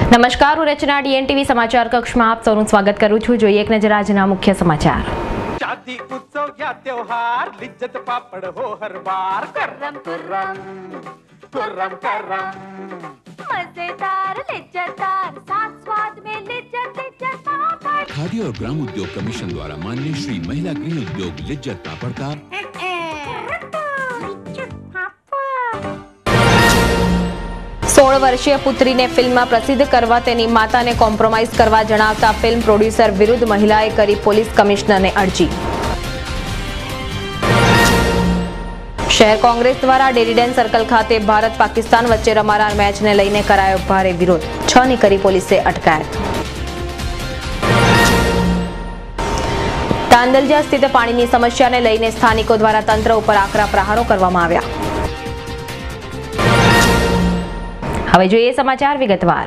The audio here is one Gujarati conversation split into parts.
નમસ્કાર, હું રચના DNTV સમાચાર કક્ષમાં આપ સૌનું સ્વાગત કરું છું। જોઈએ એક નજર આજના મુખ્ય સમાચાર। शादी उत्सव या त्योहार लिज्जत पापड़ हो हर बार करम करम करम करम मजेदार लिज्जतदार साथ स्वाद में लिज्जत लिज्जत पापड़। खादी और ग्राम उद्योग कमीशन द्वारा मान्य श्री महिला गृह उद्योग लिज्जत पापड़ का 16 વર્ષીય પુત્રીને ફિલ્મમાં પ્રસિદ્ધ કરવા તેની માતાને કોમ્પ્રોમાઇઝ કરવા જણાવતા ફિલ્મ પ્રોડ્યુસર વિરુદ્ધ મહિલાએ કરી પોલીસ કમિશનરને અરજી। શહેર કોંગ્રેસ દ્વારા ડેરીડેન સર્કલ ખાતે ભારત પાકિસ્તાન વચ્ચે રમાનાર મેચને લઈને કરાયો ભારે વિરોધ, 6 ની કરી પોલીસે અટકાયત। તાંદલજા સ્થિત પાણીની સમસ્યાને લઈને સ્થાનિકો દ્વારા તંત્ર ઉપર આકરા પ્રહારો કરવામાં આવ્યા। હવે જોઈએ સમાચાર વિગતવાર।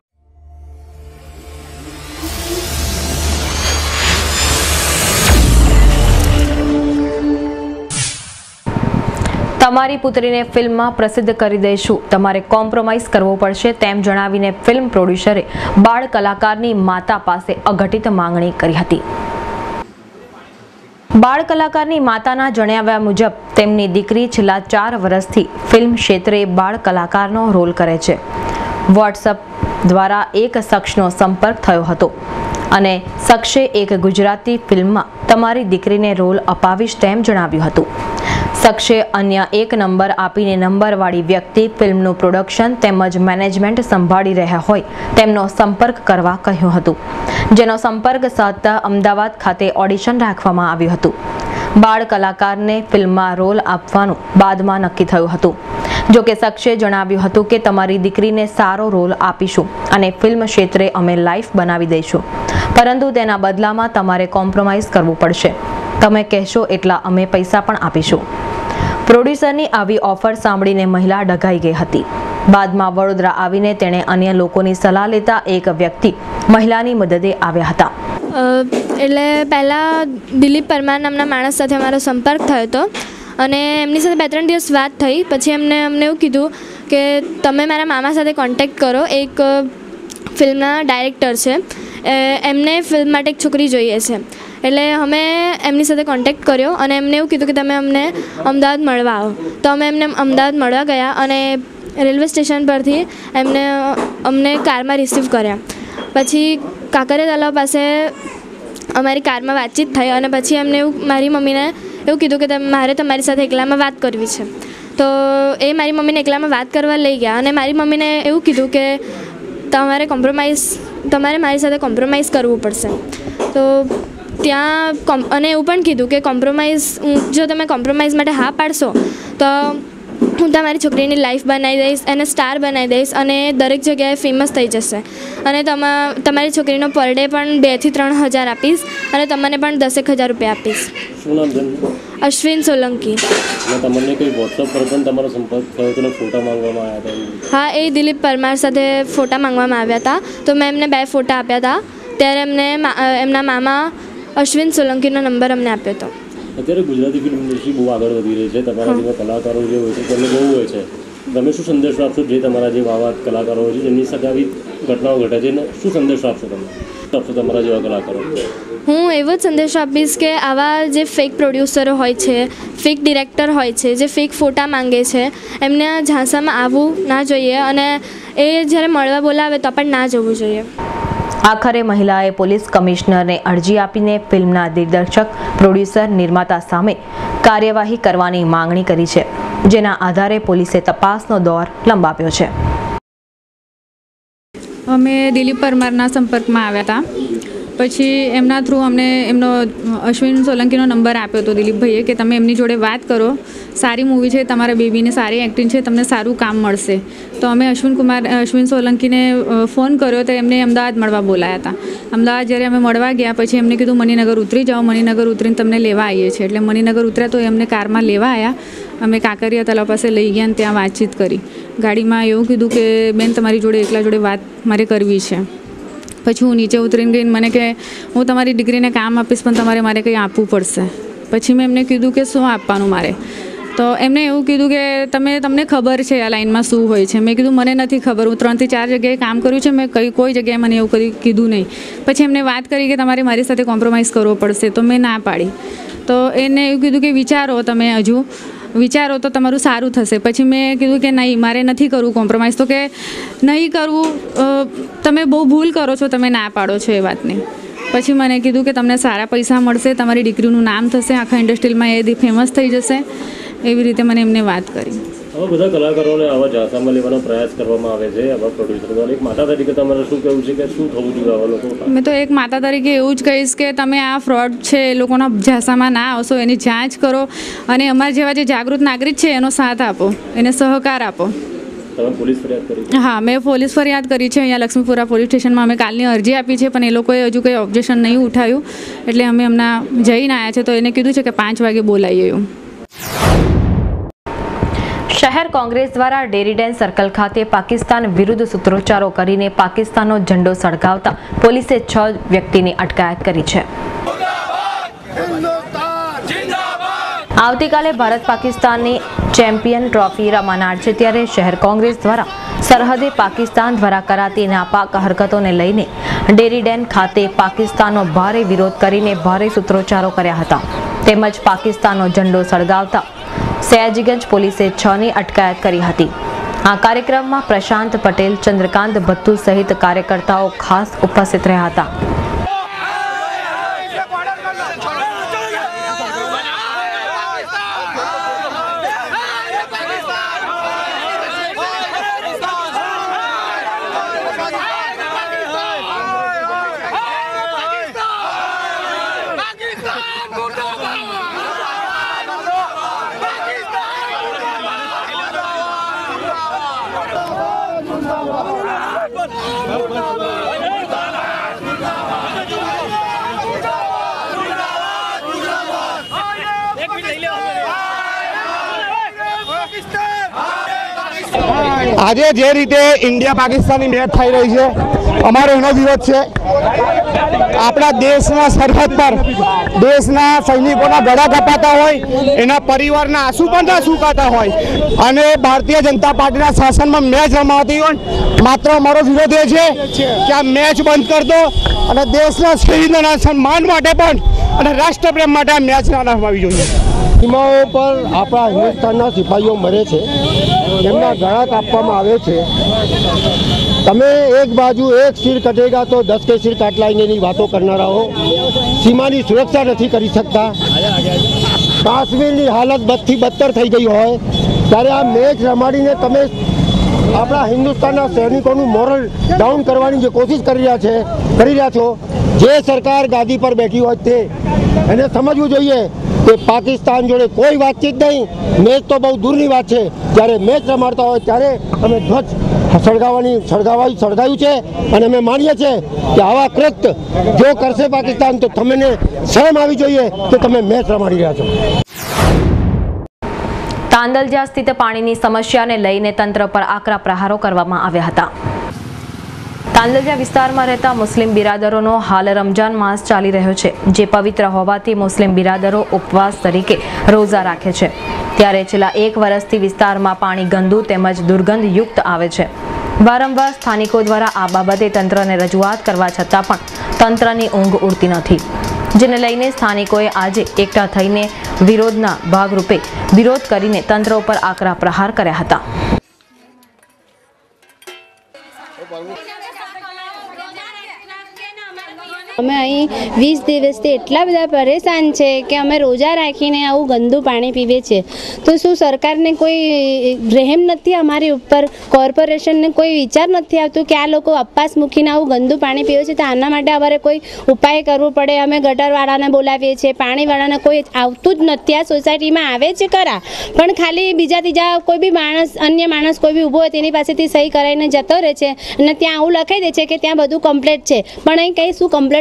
તમારી પુત્રીને ફિલ્મમાં પ્રસિદ્ધ કરી દઈશું, તમારે કોમ્પ્રોમાઇઝ કરવો પડશે તેમ જણાવીને ફિલ્મ પ્રોડ્યુસરે બાળ કલાકારની માતા પાસે અઘટિત માંગણી કરી હતી। બાળ કલાકારની માતાના જણાવ્યા મુજબ તેમની દીકરી છેલ્લા 4 વર્ષથી ફિલ્મ ક્ષેત્રે બાળ કલાકારનો રોલ કરે છે। વોટ્સએપ દ્વારા એક શખ્સનો સંપર્ક થયો હતો અને શખ્સે એક ગુજરાતી ફિલ્મમાં તમારી દીકરીને રોલ અપાવીશ તેમ જણાવ્યું હતું। શખ્સે અન્ય એક નંબર આપીને નંબરવાળી વ્યક્તિ ફિલ્મનું પ્રોડક્શન તેમજ મેનેજમેન્ટ સંભાળી રહ્યા હોય તેમનો સંપર્ક કરવા કહ્યું હતું, જેનો સંપર્ક સાધતા અમદાવાદ ખાતે ઓડિશન રાખવામાં આવ્યું હતું। બાળ કલાકારને ફિલ્મમાં રોલ આપવાનું બાદમાં નક્કી થયું હતું। જોકે શખ્સે જણાવ્યું હતું કે તમારી દીકરીને સારો રોલ આપીશું અને ફિલ્મ ક્ષેત્રે અમે લાઈફ બનાવી દઈશું, પરંતુ તેના બદલામાં તમારે કોમ્પ્રોમાઇઝ કરવું પડશે, તમે કહેશો એટલા અમે પૈસા પણ આપીશું। પ્રોડ્યુસરની આવી ઓફર સાંભળીને મહિલા ડઘાઈ ગઈ હતી। બાદમાં વડોદરા આવીને તેણે અન્ય લોકોની સલાહ લેતા એક વ્યક્તિ મહિલાની મદદે આવ્યા હતા। એટલે પહેલાં દિલીપ પરમાર નામના માણસ સાથે અમારો સંપર્ક થયો હતો અને એમની સાથે 2-3 દિવસ વાત થઈ। પછી અમને એવું કીધું કે તમે મારા મામા સાથે કોન્ટેક્ટ કરો, એક ફિલ્મના ડાયરેક્ટર છે, એમને ફિલ્મ માટે એક છોકરી જોઈએ છે। એટલે અમે એમની સાથે કોન્ટેક્ટ કર્યો અને એમને એવું કીધું કે તમે અમને અમદાવાદ મળવા આવો। તો અમે એમને અમદાવાદ મળવા ગયા અને રેલવે સ્ટેશન પરથી અમને કારમાં રિસીવ કર્યા। પછી કાંકરિયા તલાવ પાસે અમારી કારમાં વાતચીત થઈ અને પછી એમને મારી મમ્મીને એવું કીધું કે મારે તમારી સાથે એકલામાં વાત કરવી છે। તો એ મારી મમ્મીને એકલામાં વાત કરવા લઈ ગયા અને મારી મમ્મીને એવું કીધું કે તમારે મારી સાથે કોમ્પ્રોમાઇઝ કરવું પડશે। તો ત્યાં અને એવું પણ કીધું કે જો તમે કોમ્પ્રોમાઇઝ માટે હા પાડશો તો હું તમારી છોકરીની લાઈફ બનાવી દઈશ, એને સ્ટાર બનાવી દઈશ અને દરેક જગ્યાએ ફેમસ થઈ જશે અને તમારી છોકરીનો પર ડે પણ 2 થી 3 હજાર આપીશ અને તમને પણ 10,000 રૂપિયા આપીશ। શું નામ છે? અશ્વિન સોલંકી। તમને કોઈ વોટ્સઅપ પર પણ તમારો સંપર્ક થયો હતો, ફોટા માંગવામાં આવ્યા હતા? હા, એ દિલીપ પરમાર સાથે ફોટા માંગવામાં આવ્યા હતા, તો મેં એમને 2 ફોટા આપ્યા હતા। ત્યારે એમના મામા અશ્વિન સોલંકીનો નંબર અમને આપ્યો હતો। અત્યારે ગુજરાતી ફિલ્મ ઇન્ડસ્ટ્રી બહુ આગળ વધી રહી છે, તમારા જેવા કલાકારો જે હોય છે તેમને બહુ હોય છે, તમે શું સંદેશો આપશો જે તમારા જે આવા કલાકારો હોય છે જેમની સાથે આવી ઘટનાઓ ઘટે છે, શું સંદેશો આપશો તમારા જેવા કલાકારો? હું એવો જ સંદેશો આપીશ કે આવા જે ફેક પ્રોડ્યુસરો હોય છે, ફેક ડિરેક્ટર હોય છે, જે ફેક ફોટા માંગે છે, એમને ઝાંસામાં આવવું ના જોઈએ અને એ જ્યારે મળવા બોલાવે તો પણ ના જવું જોઈએ। આખરે મહિલાએ પોલીસ કમિશનરને અરજી આપીને ફિલ્મના દિગ્દર્શક, પ્રોડ્યુસર, નિર્માતા સામે કાર્યવાહી કરવાની માંગણી કરી છે, જેના આધારે પોલીસે તપાસનો દોર લંબાવ્યો છે। અમે દિલીપ પરમારના સંપર્કમાં આવ્યા હતા, પછી એમના થ્રુ અમને એમનો અશ્વિન સોલંકીનો નંબર આપ્યો હતો દિલીપભાઈએ કે તમે એમની જોડે વાત કરો, સારી મૂવી છે, તમારા બેબીને સારી એક્ટિંગ છે, તમને સારું કામ મળશે। તો અમે અશ્વિન સોલંકીને ફોન કર્યો તો એમને અમદાવાદ મળવા બોલાયા હતા। અમદાવાદ જ્યારે અમે મળવા ગયા પછી એમને કીધું મણિનગર ઉતરી જાઓ, મણિનગર ઉતરીને તમને લેવા આવીએ છીએ। એટલે મણિનગર ઉતર્યા તો એમને કારમાં લેવા આવ્યા, અમે કાંકરિયા તલાવ પાસે લઈ ગયા અને ત્યાં વાતચીત કરી। ગાડીમાં એવું કીધું કે બેન તમારી જોડે એકલા જોડે વાત મારે કરવી છે। પછી હું નીચે ઉતરીને ગઈને મને કે હું તમારી દીકરીને કામ આપીશ પણ મારે કંઈ આપવું પડશે। પછી મેં એમને કીધું કે શું આપવાનું મારે, તો એમને એવું કીધું કે તમને ખબર છે આ લાઈનમાં શું હોય છે. મેં કીધું મને નથી ખબર, હું 3 થી 4 જગ્યાએ કામ કર્યું છે, મેં કોઈ જગ્યાએ મને એવું કીધું નહીં. પછી એમને વાત કરી કે તમારે મારી સાથે કોમ્પ્રોમાઇઝ કરવો પડશે, તો મેં ના પાડી. તો એને એવું કીધું કે તમે વિચારો તો તમારું સારું થશે. પછી મેં કીધું કે નહીં, મારે નથી કરવું કોમ્પ્રોમાઇઝ. તો કે નહીં કરવું, તમે બહુ ભૂલ કરો છો, તમે ના પાડો છો એ વાતની. પછી મને કીધું કે તમને સારા પૈસા મળશે, તમારી દીકરીનું નામ થશે, આખા ઇન્ડસ્ટ્રીમાં એ ફેમસ થઈ જશે. એવી રીતે મને એમને વાત કરી. હવે બધા કલાકારોને આવા ઝાંસામાં લેવાનો પ્રયાસ કરવામાં આવે છે, આવા પ્રોડ્યુસર દ્વારા. એક માતા તરીકે તમારે શું કહેવું છે કે શું થવું જોઈએ આવા લોકો? મેં તો એક માતા તરીકે એવું જ કહીશ કે તમે આ ફ્રોડ છે એ લોકોના ઝાંસામાં ના આવશો, એની જાંચ કરો અને અમારા જેવા જે જાગૃત નાગરિક છે એનો સાથ આપો, એને સહકાર આપો. તમે પોલીસ ફરિયાદ કરી? હા, મેં પોલીસ ફરિયાદ કરી છે. અહીંયા લક્ષ્મીપુરા પોલીસ સ્ટેશનમાં અમે કાલની અરજી આપી છે, પણ એ લોકોએ હજુ કંઈ ઓબ્જેક્શન નહીં ઉઠાવ્યું. એટલે અમે હમણાં જઈને આવ્યા છે, તો એને કીધું છે કે 5 વાગે બોલાવીએ એવું. શહેર કોંગ્રેસ દ્વારા ડેરી ડેન સર્કલ ખાતે પાકિસ્તાન વિરુદ્ધ સૂત્રોચ્ચારો કરીને પાકિસ્તાનનો ઝંડો સળગાવતા પોલીસે 6 વ્યક્તિની અટકાયત કરી છે. આવતીકાલે ભારત પાકિસ્તાનની ચેમ્પિયન ટ્રોફી રમાનાર છે, ત્યારે શહેર કોંગ્રેસ દ્વારા સરહદે પાકિસ્તાન દ્વારા કરાતી નાપાક હરકતોને લઈને ડેરી ડેન ખાતે પાકિસ્તાનનો ભારે વિરોધ કરીને ભારે સૂત્રોચ્ચારો કર્યા હતા. તેમજ પાકિસ્તાનનો ઝંડો સળગાવતા સયાજીગંજ પોલીસે 6ની અટકાયત કરી હતી. આ કાર્યક્રમમાં પ્રશાંત પટેલ, ચંદ્રકાંત ભત્તુ સહિત કાર્યકર્તાઓ ખાસ ઉપસ્થિત રહ્યા હતા. આજે જે રીતે ઇન્ડિયા પાકિસ્તાનની મેચ થઈ રહી છે, અમારો એનો વિરોધ છે. આપણા દેશના સરહદ પર દેશના સૈનિકોના ગળા કપાતા હોય, એના પરિવારના આંસુ પણ ના સુકાતા હોય અને ભારતીય જનતા પાર્ટીના શાસનમાં મેચ રમાતી હોય, માત્ર અમારો વિરોધ એ છે કે આ મેચ બંધ કરી દો અને દેશના શહીદોના સન્માન માટે પણ અને રાષ્ટ્રપ્રેમ માટે આ મેચ ના રમાવી જોઈએ. સીમાઓ પર આપણા હિન્દુસ્તાનના સિપાહીઓ મરે છે, એમના ગળા કાપવામાં આવે છે. તમે એક બાજુ એક સિર કટેગા તો 10 કે સિર કાટ લાएंगे વાતો કરનારાઓ સીમાની સુરક્ષા નથી કરી શકતા. કાશ્મીરની હાલત બદથી બદતર થઈ ગઈ હોય ત્યારે આ મેચ રમાડીને તમે આપણા હિન્દુસ્તાનના સૈનિકોનું મોરલ ડાઉન કરવાની જે કોશિશ કરી રહ્યા છો, જે સરકાર ગાદી પર બેઠી હોય તે એને સમજવું જોઈએ કે પાકિસ્તાન જોડે કોઈ વાતચીત નહીં. મેચ તો બહુ દૂરની વાત છે. જ્યારે મેચ રમાડતા હોય ત્યારે અમે ધ્વજ સળગાવ્યું છે અને અમે માનીએ છીએ કે આવા કૃત્ય જો કરશે પાકિસ્તાન તો તમને શરમ આવી જોઈએ કે તમે મેચ રમાડી રહ્યા છો. તાંદલજા સ્થિત પાણીની સમસ્યાને લઈને તંત્ર પર આકરા પ્રહારો કરવામાં આવ્યા હતા. તાંદલજા વિસ્તારમાં રહેતા મુસ્લિમ બિરાદરોનો હાલ રમજાન માસ ચાલી રહ્યો છે, જે પવિત્ર હોવાથી મુસ્લિમ બિરાદરો ઉપવાસ તરીકે રોઝા રાખે છે. ત્યારે છેલ્લા 1 વર્ષથી વિસ્તારમાં પાણી ગંદુ તેમજ દુર્ગંધયુક્ત આવે છે. વારંવાર સ્થાનિકો દ્વારા આ બાબતે તંત્રને રજૂઆત કરવા છતાં પણ તંત્રની ઊંઘ ઉડતી નથી, જેને લઈને સ્થાનિકોએ આજે એકઠા થઈને વિરોધના ભાગરૂપે વિરોધ કરીને તંત્ર ઉપર આકરા પ્રહાર કર્યા હતા. અમે અહીં 20 દિવસથી એટલા બધા પરેશાન છે કે અમે રોજા રાખીને આવું ગંદુ પાણી પીવે છે. તો શું સરકારને કોઈ રહેમ નથી અમારી ઉપર? કોર્પોરેશનને કોઈ વિચાર નથી આવતું કે આ લોકો અપવાસ મૂકીને આવું ગંદુ પાણી પીવે છે, તો આના માટે અમારે કોઈ ઉપાય કરવો પડે. અમે ગટરવાળાને બોલાવીએ છીએ, પાણીવાળાને કોઈ આવતું જ નથી. આ સોસાયટીમાં આવે છે ખરા, પણ ખાલી બીજા ત્રીજા કોઈ બી માણસ, અન્ય માણસ કોઈ બી ઊભો હોય તેની પાસેથી સહી કરાવીને જતો રહે છે અને ત્યાં આવું લખાઈ દે છે કે ત્યાં બધું કમ્પ્લીટ છે, પણ અહીં કંઈ શું કમ્પ્લીટ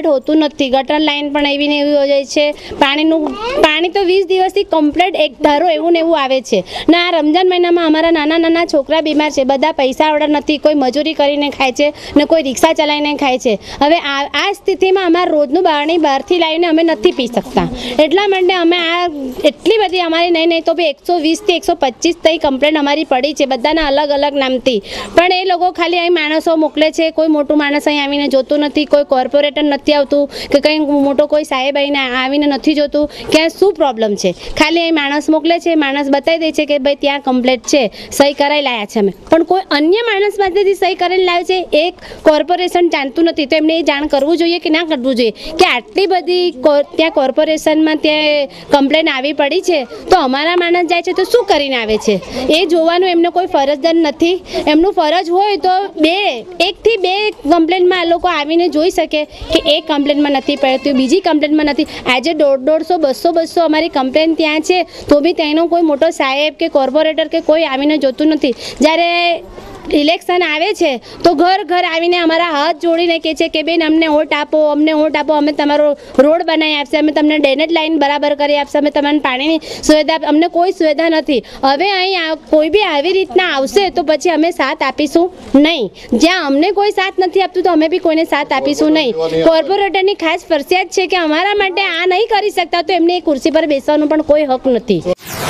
હોતું નથી. ગટર લાઈન પણ એવી ને એવી હોય છે. પાણી તો 20 દિવસથી કમ્પ્લીટ એક ધારો એવું ને એવું આવે છે ને. આ રમજાન મહિનામાં અમારા નાના છોકરા બીમાર છે. બધા પૈસાવાળા નથી. કોઈ મજૂરી કરીને ખાય છે ને કોઈ રિક્ષા ચલાવીને ખાય છે. હવે આ સ્થિતિમાં અમારે રોજનું પાણી બહારથી લાવીને અમે નથી પી શકતા. એટલા માટે અમે આ એટલી બધી અમારી નહીં તો બી 120 થી 125 તઈ કમ્પ્લેન અમારી પડી છે, બધાના અલગ અલગ નામથી. પણ એ લોકો ખાલી અહીં માણસો મોકલે છે. કોઈ મોટું માણસ અહીં આવીને જોતું નથી. કોઈ કોર્પોરેટર નથી આવતું કે કંઈ મોટો કોઈ સાહેબ આવીને નથી જોતું કે શું પ્રોબ્લેમ છે. ખાલી અહીં માણસ મોકલે છે. માણસ બતાવી દે છે કે ભાઈ ત્યાં કમ્પ્લેટ છે, સહી કરાવી લાયા છે અમે. પણ કોઈ અન્ય માણસ પાસેથી સહી કરાવી લાવે છે એક કોર્પોરેશન જાણતું નથી. તો એમને એ જાણ કરવું જોઈએ કે ના કરવું જોઈએ કે આટલી બધી ત્યાં કોર્પોરેશનમાં ત્યાં કમ્પ્લેન આવી પડી છે તો અમારા માણસ જાય છે તો શું કરીને આવે છે એ જોવાનું એમનો કોઈ ફરજદાર નથી. એમનું ફરજ હોય તો 1 થી 2 કમ્પ્લેનમાં આ લોકો આવીને જોઈ શકે કે એક કમ્પ્લેનમાં નથી પડતું, બીજી કમ્પ્લેનમાં નથી. આજે 150, 200 અમારી કમ્પ્લેન ત્યાં છે તો બી તેનો કોઈ મોટો સાહેબ કે કોર્પોરેટર કે કોઈ આવીને જોતું નથી. જ્યારે ઇલેક્શન આવે છે તો ઘર આવીને અમારા હાથ જોડીને કહે છે કે બેન અમને વોટ આપો, અમે તમારો રોડ બનાવી આપશે, અમે તમને ડ્રેનેજ લાઈન બરાબર કરી આપશે, અમે તમને પાણીની સુવિધા, અમને કોઈ સુવિધા નથી. હવે અહીં કોઈ બી આવી રીતના આવશે તો પછી અમે સાથ આપીશું નહીં. જ્યાં અમને કોઈ સાથ નથી આપતું તો અમે બી કોઈને સાથ આપીશું નહીં. કોર્પોરેટરની ખાસ ફરજિયાત છે કે અમારા માટે આ નહીં કરી શકતા તો એમને એ ખુરશી પર બેસવાનો પણ કોઈ હક નથી.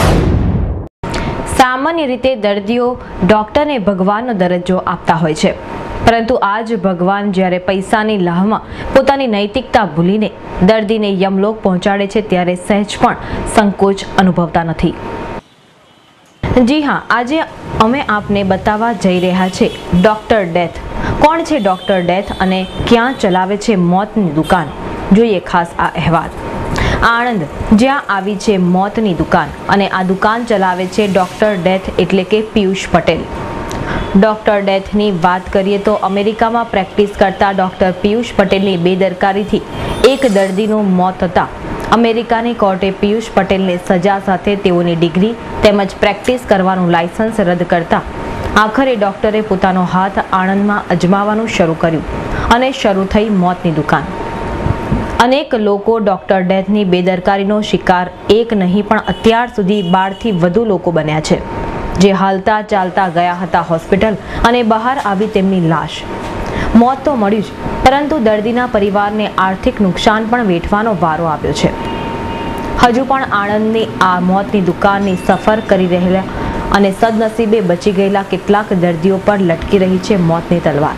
સામાન્ય રીતે દર્દીઓ ડોક્ટરને ભગવાનનો દરજ્જો આપતા હોય છે, પરંતુ આજ ભગવાન જ્યારે પૈસાની લાહમાં પોતાની નૈતિકતા ભૂલીને દર્દીને યમલોક પહોંચાડે છે ત્યારે સહેજ પણ સંકોચ અનુભવતા નથી. જી હા, આજે અમે આપને બતાવવા જઈ રહ્યા છે ડોક્ટર ડેથ. કોણ છે ડોક્ટર ડેથ અને ક્યાં ચલાવે છે મોતની દુકાન? જોઈએ ખાસ આ અહેવાલ. આણંદ, જ્યાં આવી છે મોતની દુકાન અને આ દુકાન ચલાવે છે ડોક્ટર ડેથ એટલે કે પિયુષ પટેલ. ડોક્ટર ડેથની વાત કરીએ તો અમેરિકામાં પ્રેક્ટિસ કરતા ડોક્ટર પિયુષ પટેલની બેદરકારીથી એક દર્દીનું મોત થતાં અમેરિકાની કોર્ટે પિયુષ પટેલને સજા સાથે તેઓની ડિગ્રી તેમજ પ્રેક્ટિસ કરવાનું લાયસન્સ રદ કરતા આખરે ડોક્ટરે પોતાનો હાથ આણંદમાં અજમાવવાનું શરૂ કર્યું અને શરૂ થઈ મોતની દુકાન. અનેક લોકો ડોક્ટર ડેથની બેદરકારીનો શિકાર એક નહીં પણ અત્યાર સુધી 12થી વધુ લોકો બન્યા છે, જે હાલતા ચાલતા ગયા હતા હોસ્પિટલ અને બહાર આવી તેમની લાશ. મોત તો મળ્યું જ, પરંતુ દર્દીના પરિવારને આર્થિક નુકસાન પણ વેઠવાનો વારો આવ્યો છે. હજુ પણ આણંદની આ મોતની દુકાનની સફર કરી રહેલા અને સદનસીબે બચી ગયેલા કેટલાક દર્દીઓ પર લટકી રહી છે મોતની તલવાર.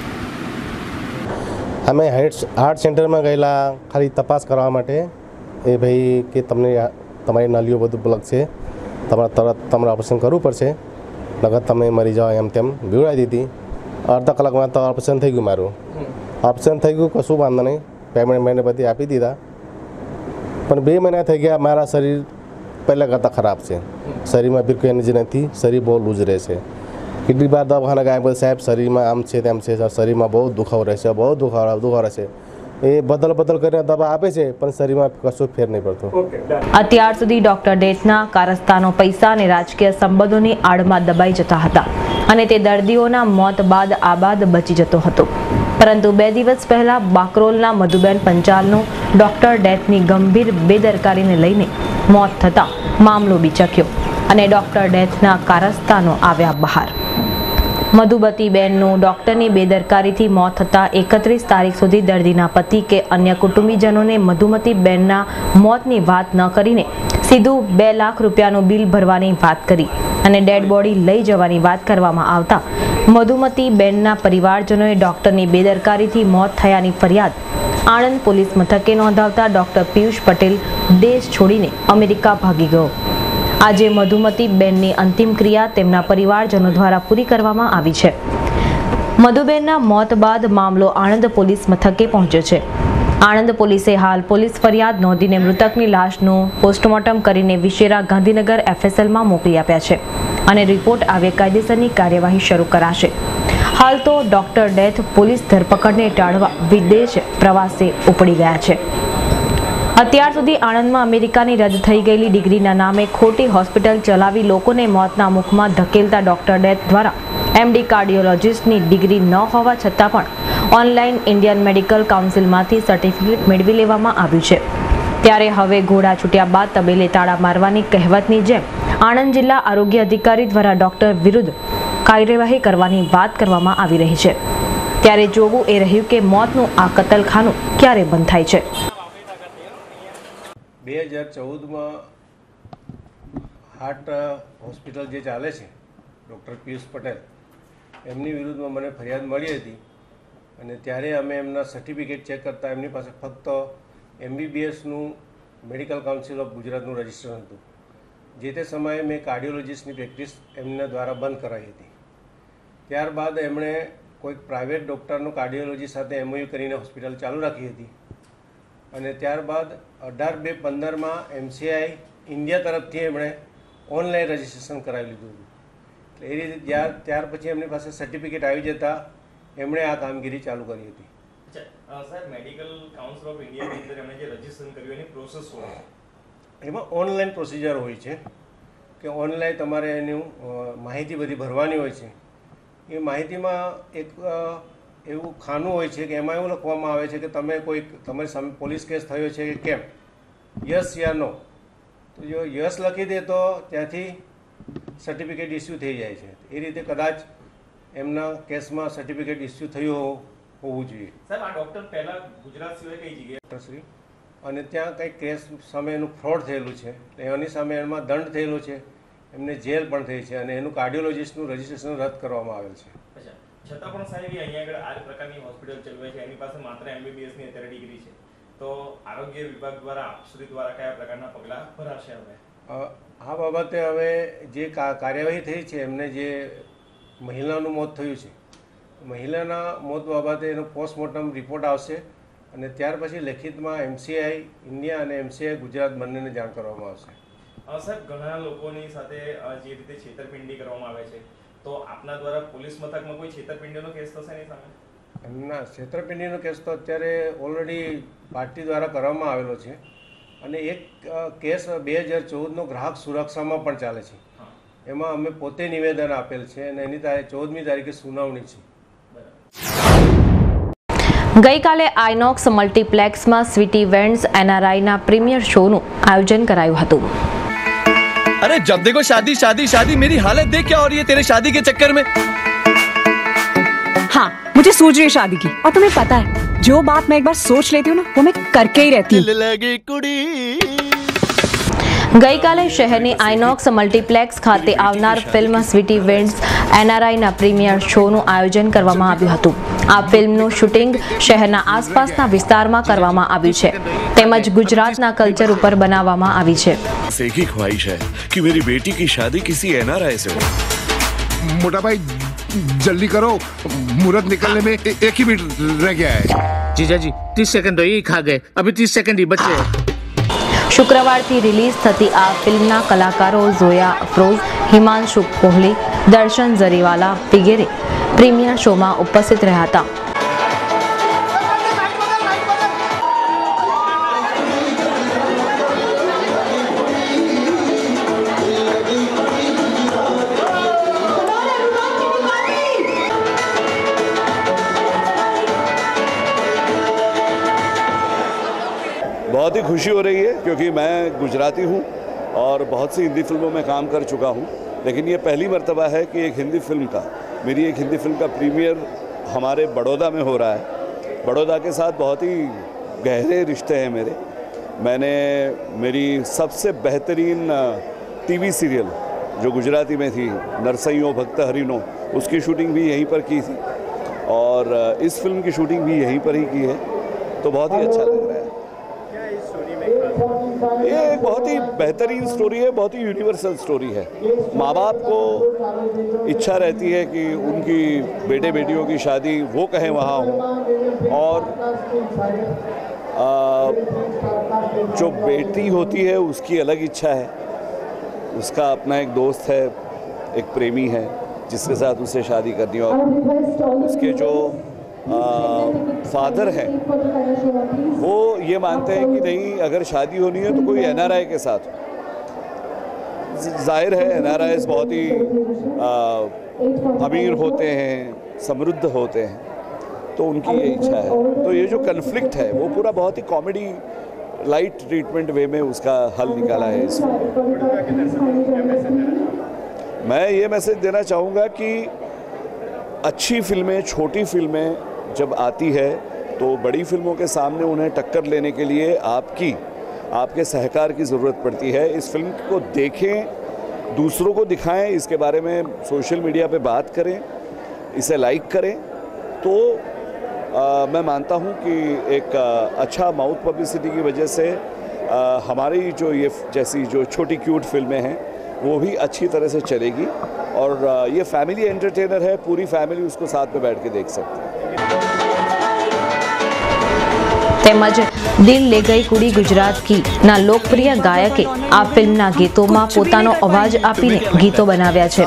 અમે હાર્ટ સેન્ટરમાં ગયેલા ખાલી તપાસ કરવા માટે. એ ભાઈ કે તમને તમારી નળીઓ બધું બ્લોક છે, તમારે ઓપરેશન કરવું પડશે, નકર તમે મરી જાઓ એમ તેમ બીવડાવી દીધી. અડધા કલાકમાં તો ઓપરેશન થઈ ગયું. મારું ઓપરેશન થઈ ગયું, કશું વાંધો નહીં, પેમેન્ટ બધી આપી દીધા. પણ 2 મહિના થઈ ગયા, મારા શરીર પહેલાં કરતાં ખરાબ છે. શરીરમાં બિલકુલ એનર્જી નથી, શરીર બહુ લૂઝ રહે છે. કેટલી વાર દવાખાના ગયા પછી સાહેબ શરીરમાં આમ છે તેમ છે, શરીરમાં બહુ દુખાવો રહેશે, બહુ દુખાવો રહેશે. એ બદલ કરીને દવા આપે છે પણ શરીરમાં કશું ફેર નહીં પડતો. અત્યાર સુધી ડોક્ટર ડેથના કારસ્તાનો પૈસા અને રાજકીય સંબંધોની આડમાં દબાઈ જતા હતા અને તે દર્દીઓના મોત બાદ આબાદ બચી જતો હતો. પરંતુ 2 દિવસ પહેલા બાકરોલના મધુબેન પંચાલનું ડોક્ટર ડેથની ગંભીર બેદરકારીને લઈને મોત થતાં મામલો બીચક્યો અને ડોક્ટર ડેથના કારસ્તાનો આવ્યા બહાર. મધુબતીબેનનું ડોક્ટરની બેદરકારીથી મોત થતાં 31 તારીખ સુધી દર્દીના પતિ કે અન્ય કુટુંબીજનોને મધુમતીબેનના મોતની વાત ન કરીને સીધું 2 લાખ રૂપિયાનું બિલ ભરવાની વાત કરી અને ડેડ બોડી લઈ જવાની વાત કરવામાં આવતા મધુમતીબેનના પરિવારજનોએ ડોક્ટરની બેદરકારીથી મોત થયાની ફરિયાદ આણંદ પોલીસ મથકે નોંધાવતા ડોક્ટર પિયુષ પટેલ દેશ છોડીને અમેરિકા ભાગી ગયો. આજે મધુમતીબેનની અંતિમ ક્રિયા તેમના પરિવારજનો દ્વારા પૂરી કરવામાં આવી છે. મધુબેનના મોત બાદ મામલો આણંદ પોલીસ મથકે પહોંચ્યો છે. આણંદ પોલીસે હાલ પોલીસ ફરિયાદ નોંધીને મૃતકની લાશનું પોસ્ટમોર્ટમ કરીને વિશેરા ગાંધીનગર FSLમાં મોકલી આપ્યા છે અને રિપોર્ટ આવે કાયદેસરની કાર્યવાહી શરૂ કરાશે. હાલ તો ડોક્ટર ડેથ પોલીસ ધરપકડને ટાળવા વિદેશ પ્રવાસે ઉપડી ગયા છે. અત્યાર સુધી આણંદમાં અમેરિકાની રદ થઈ ગયેલી ડિગ્રીના નામે ખોટી હોસ્પિટલ ચલાવી લોકોને મોતના મુખમાં ધકેલતા ડોક્ટર ડેથ દ્વારા MD કાર્ડિયોલોજિસ્ટની ડિગ્રી ન હોવા છતાં પણ ઓનલાઈન ઇન્ડિયન મેડિકલ કાઉન્સિલમાંથી સર્ટિફિકેટ મેળવી લેવામાં આવ્યું છે. ત્યારે હવે ઘોડા છૂટ્યા બાદ તબેલે તાળા મારવાની કહેવતની જેમ આણંદ જિલ્લા આરોગ્ય અધિકારી દ્વારા ડોક્ટર વિરુદ્ધ કાર્યવાહી કરવાની વાત કરવામાં આવી રહી છે. ત્યારે જોવું એ રહ્યું કે મોતનું આ કતલખાનું ક્યારે બંધ થાય છે. 2014માં હાર્ટ હોસ્પિટલ જે ચાલે છે ડૉક્ટર પિયુષ પટેલ એમની વિરુદ્ધમાં મને ફરિયાદ મળી હતી અને ત્યારે અમે એમના સર્ટિફિકેટ ચેક કરતાં એમની પાસે ફક્ત MBBSનું મેડિકલ કાઉન્સિલ ઓફ ગુજરાતનું રજિસ્ટર હતું. જે તે સમયે મેં કાર્ડિયોલોજિસ્ટની પ્રેક્ટિસ એમના દ્વારા બંધ કરાવી હતી. ત્યારબાદ એમણે કોઈક પ્રાઇવેટ ડૉક્ટરનું કાર્ડિયોલોજી સાથે MOU કરીને હોસ્પિટલ ચાલુ રાખી હતી અને ત્યારબાદ 18/2/15માં MCI ઇન્ડિયા તરફથી એમણે ઓનલાઈન રજિસ્ટ્રેશન કરાવી લીધું હતું. એટલે એ રીતે ત્યાર પછી એમની પાસે સર્ટિફિકેટ આવી જતાં એમણે આ કામગીરી ચાલુ કરી હતી. સર, મેડિકલ કાઉન્સિલ ઓફ ઇન્ડિયાની અંદર એમણે જે રજિસ્ટ્રેશન કર્યું એની પ્રોસેસ શું હોય? એમાં ઓનલાઈન પ્રોસિજર હોય છે કે ઓનલાઈન તમારે એનું માહિતી બધી ભરવાની હોય છે. એ માહિતીમાં એક એવું ખાનું હોય છે કે એમાં એવું લખવામાં આવે છે કે તમે કોઈ તમારી સામે પોલીસ કેસ થયો છે કે કેમ, યસ યા નો. તો જો યસ લખી દે તો ત્યાંથી સર્ટિફિકેટ ઇસ્યુ થઈ જાય છે. એ રીતે કદાચ એમના કેસમાં સર્ટિફિકેટ ઇસ્યુ થયું હોવું જોઈએ. સાહેબ, આ ડૉક્ટર પહેલાં ગુજરાત સિવાય કઈ જગ્યાએ? ડૉક્ટરશ્રી અને ત્યાં કંઈક કેસ સામે એનું ફ્રોડ થયેલું છે, એની સામે એમાં દંડ થયેલો છે, એમને જેલ પણ થઈ છે અને એનું કાર્ડિયોલોજિસ્ટનું રજિસ્ટ્રેશન રદ કરવામાં આવેલ છે. છતાં પણ સાહેબ અહીંયા આગળ આ પ્રકારની હોસ્પિટલ ચલાવે છે, એની પાસે માત્ર MBBSની અત્યારે ડિગ્રી છે, તો આરોગ્ય વિભાગ દ્વારા આપશ્રી દ્વારા કયા પ્રકારના પગલાં ભરાશે? હવે આ બાબતે હવે જે કાર્યવાહી થઈ છે, એમને જે મહિલાનું મોત થયું છે, મહિલાના મોત બાબતે એનો પોસ્ટમોર્ટમ રિપોર્ટ આવશે અને ત્યાર પછી લેખિતમાં MCI ઇન્ડિયા અને MCI ગુજરાત બંનેને જાણ કરવામાં આવશે. સાહેબ, ઘણા લોકોની સાથે જે રીતે છેતરપિંડી કરવામાં આવે છે, તો આપના દ્વારા પોલીસ મથકમાં કોઈ છેતરપિંડીનો કેસ થશે એની સામે? ના, છેતરપિંડીનો કેસ તો અત્યારે ઓલરેડી પાર્ટી દ્વારા કરવામાં આવેલો છે અને એક કેસ 2014નો ગ્રાહક સુરક્ષામાં પણ ચાલે છે. એમાં અમે પોતે નિવેદન આપેલ છે અને એની 14મી તારીખે સુનાવણી છે. ગઈકાલે આઇનોક્સ મલ્ટીપ્લેક્સમાં સ્વીટી વેન્ડ્સ NRIના પ્રીમિયર શોનું આયોજન કરાયું હતું. अरे जब देखो शादी शादी शादी, मेरी हालत देख क्या हो रही है तेरे शादी के चक्कर में. हाँ, मुझे सूझ रही है शादी की, और तुम्हें पता है जो बात मैं एक बार सोच लेती हूँ ना, वो मैं करके ही रहती हूँ. ગઈકાલે શહેરની આઇનોક્સ મલ્ટીપ્લેક્સ ખાતે આવનાર ફિલ્મ સ્વીટી વેન્ડ્સ NRIના પ્રીમિયર શોનું આયોજન કરવામાં આવ્યું હતું. આ ફિલ્મનું શૂટિંગ શહેરના આસપાસના વિસ્તારમાં કરવામાં આવ્યું છે તેમજ ગુજરાતના કલ્ચર ઉપર બનાવવામાં આવી છે. एक ही ख्वाहिश है कि मेरी बेटी की शादी किसी NRI से हो. मोटा भाई जल्दी करो, मुहूर्त निकलने में एक ही मिनट रह गया है. जीजा जी 30 सेकंड तो यही खा गए, अभी 30 सेकंड ही बचे. શુક્રવારથી રિલીઝ થતી આ ફિલ્મના કલાકારો ઝોયા અફરોઝ, હિમાંશુ કોહલી, દર્શન જરીવાલા વગેરે પ્રીમિયર શોમાં ઉપસ્થિત રહ્યા હતા. बहुत ही खुशी हो रही है क्योंकि मैं गुजराती हूँ और बहुत सी हिंदी फिल्मों में काम कर चुका हूँ, लेकिन ये पहली मर्तबा है कि एक हिंदी फिल्म का प्रीमियर हमारे बड़ौदा में हो रहा है. बड़ौदा के साथ बहुत ही गहरे रिश्ते हैं मेरे. मैंने मेरी सबसे बेहतरीन टीवी सीरियल जो गुजराती में थी, नरसैयों भक्त हरिनो, उसकी शूटिंग भी यहीं पर की थी और इस फिल्म की शूटिंग भी यहीं पर ही की है, तो बहुत ही अच्छा लग रहा है. ये एक बहुत ही बेहतरीन स्टोरी है, बहुत ही यूनिवर्सल स्टोरी है. माँ बाप को इच्छा रहती है कि उनकी बेटे बेटियों की शादी वो कहें वहाँ हो, और जो बेटी होती है उसकी अलग इच्छा है. उसका अपना एक दोस्त है, एक प्रेमी है जिसके साथ उसे शादी करनी, और उसके जो फादर हैं वो ये मानते हैं कि नहीं, अगर शादी होनी है तो कोई NRI के साथ हो. जाहिर है NRIs बहुत ही अमीर होते हैं, समृद्ध होते हैं, तो उनकी ये इच्छा है। तो ये जो कन्फ्लिक्ट है वो पूरा बहुत ही कॉमेडी लाइट ट्रीटमेंट वे में उसका हल निकाला है इस फिल्म। मैं ये मैसेज देना चाहूँगा कि अच्छी फिल्में, छोटी फिल्में जब आती है तो बड़ी फिल्मों के सामने उन्हें टक्कर लेने के लिए आपके सहकार की ज़रूरत पड़ती है। इस फिल्म को देखें, दूसरों को दिखाएं, इसके बारे में सोशल मीडिया पे बात करें, इसे लाइक करें, तो मैं मानता हूं कि एक अच्छा माउथ पब्लिसिटी की वजह से हमारी जो ये जैसी जो छोटी क्यूट फिल्में हैं वो भी अच्छी तरह से चलेगी और ये फैमिली एंटरटेनर है, पूरी फैमिली उसको साथ में बैठ के देख सकती है। તેમજ દિલ લે ગઈ કુડી ગુજરાત કી ના લોકપ્રિય ગાયકે આ ફિલ્મના ગીતોમાં પોતાનો અવાજ આપીને ગીતો બનાવ્યા છે।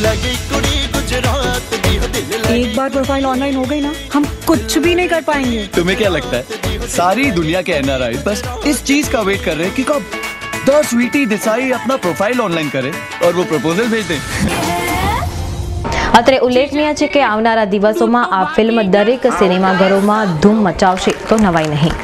एक बार प्रोफाइल ऑनलाइन हो गई ना, हम कुछ भी नहीं कर पाएंगे। तुम्हें क्या लगता है सारी दुनिया के NRI बस इस चीज का वेट कर रहे हैं कि कब द स्वीटी देसाई अपना प्रोफाइल ऑनलाइन करे और वो प्रपोजल भेज दे। અત્રે ઉલ્લેખનીય છે કે આવનારા દિવસોમાં આ ફિલ્મ દરેક સિનેમાઘરોમાં ધૂમ મચાવશે તો નવાઈ નહીં।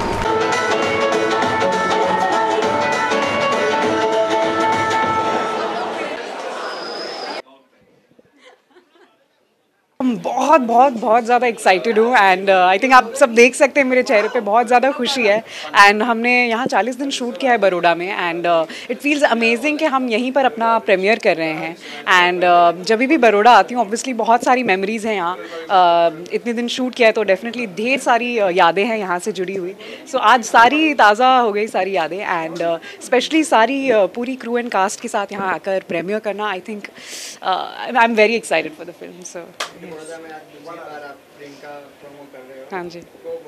बहुत बहुत बहुत ज़्यादा एक्साइटेड हूँ एंड आई थिंक आप सब देख सकते हैं मेरे चेहरे पे बहुत ज़्यादा खुशी है। एंड हमने यहाँ 40 दिन शूट किया है बड़ौदा में एंड इट फील्स अमेजिंग कि हम यहीं पर अपना प्रीमियर कर रहे हैं। एंड जब भी बड़ौदा आती हूँ ऑब्वियसली बहुत सारी मेमोरीज़ हैं यहाँ। इतने दिन शूट किया है तो डेफिनेटली ढेर सारी यादें हैं यहाँ से जुड़ी हुई। सो आज सारी ताज़ा हो गई सारी यादें एंड स्पेशली सारी पूरी क्रू एंड कास्ट के साथ यहाँ आकर प्रीमियर करना, I think I am very excited for the film. So हाँ जी,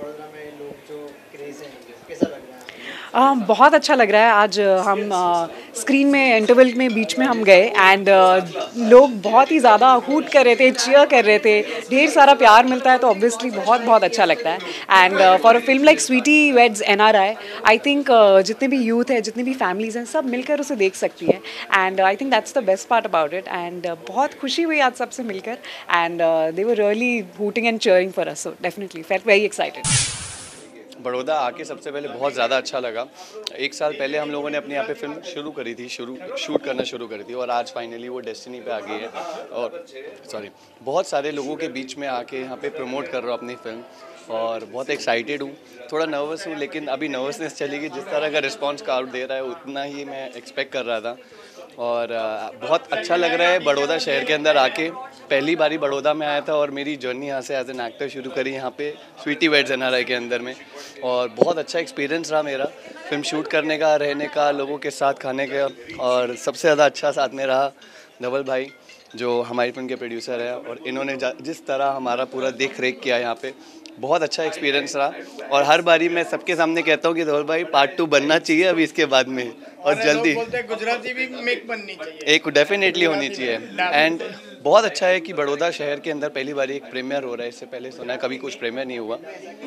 बहुत अच्छा लग रहा है। आज हम स्क्रीन में इंटरवल में बीच में हम गए एंड लोग बहुत ही ज़्यादा हूट कर रहे थे, चीयर कर रहे थे, ढेर सारा प्यार मिलता है तो ऑब्वियसली बहुत बहुत अच्छा लगता है। And for a film like Sweety Weds NRI, I think जितने भी यूथ है, जितनी भी फैमिलीज़ हैं, सब मिलकर उसे देख सकती है and I think that's the best part about it. And बहुत खुशी हुई आज सबसे मिलकर and they were really hooting and cheering for us, so definitely felt very excited. Baroda आके सबसे पहले बहुत ज़्यादा अच्छा लगा। 1 साल पहले हम लोगों ने अपने यहाँ पे फिल्म शुरू करी थी, शूट करना शुरू करी थी और आज फाइनली वो डेस्टिनी पे आ गई है। और बहुत सारे लोगों के बीच में आके यहाँ पे प्रमोट कर रहा हूँ अपनी फिल्म और बहुत एक्साइटेड हूँ। थोड़ा नर्वस हूँ लेकिन अभी नर्वसनेस चलेगी। जिस तरह का रिस्पॉन्स क्राउड दे रहा है उतना ही मैं एक्सपेक्ट कर रहा था और बहुत अच्छा लग रहा है बड़ौदा शहर के अंदर आके। पहली बारी बड़ौदा में आया था और मेरी जर्नी यहाँ से एज एन एक्टर शुरू करी यहाँ पे स्वीटी वेड्स NRI के अंदर में और बहुत अच्छा एक्सपीरियंस रहा मेरा फिल्म शूट करने का, रहने का, लोगों के साथ खाने का। और सबसे ज़्यादा अच्छा साथ में रहा धवल भाई जो हमारी फिल्म के प्रोड्यूसर है और इन्होंने जिस तरह हमारा पूरा देख रेख किया यहाँ पे, बहुत अच्छा एक्सपीरियंस रहा। और हर बारी मैं सबके सामने कहता हूँ कि धवल भाई पार्ट 2 बनना चाहिए अभी इसके बाद में और जल्दी गुजराती भी मेक बननी चाहिए, एक डेफिनेटली होनी चाहिए। एंड बहुत अच्छा है कि बड़ौदा शहर के अंदर पहली बार एक प्रीमियर हो रहा है। इससे पहले सुना है कभी कुछ प्रीमियर नहीं हुआ।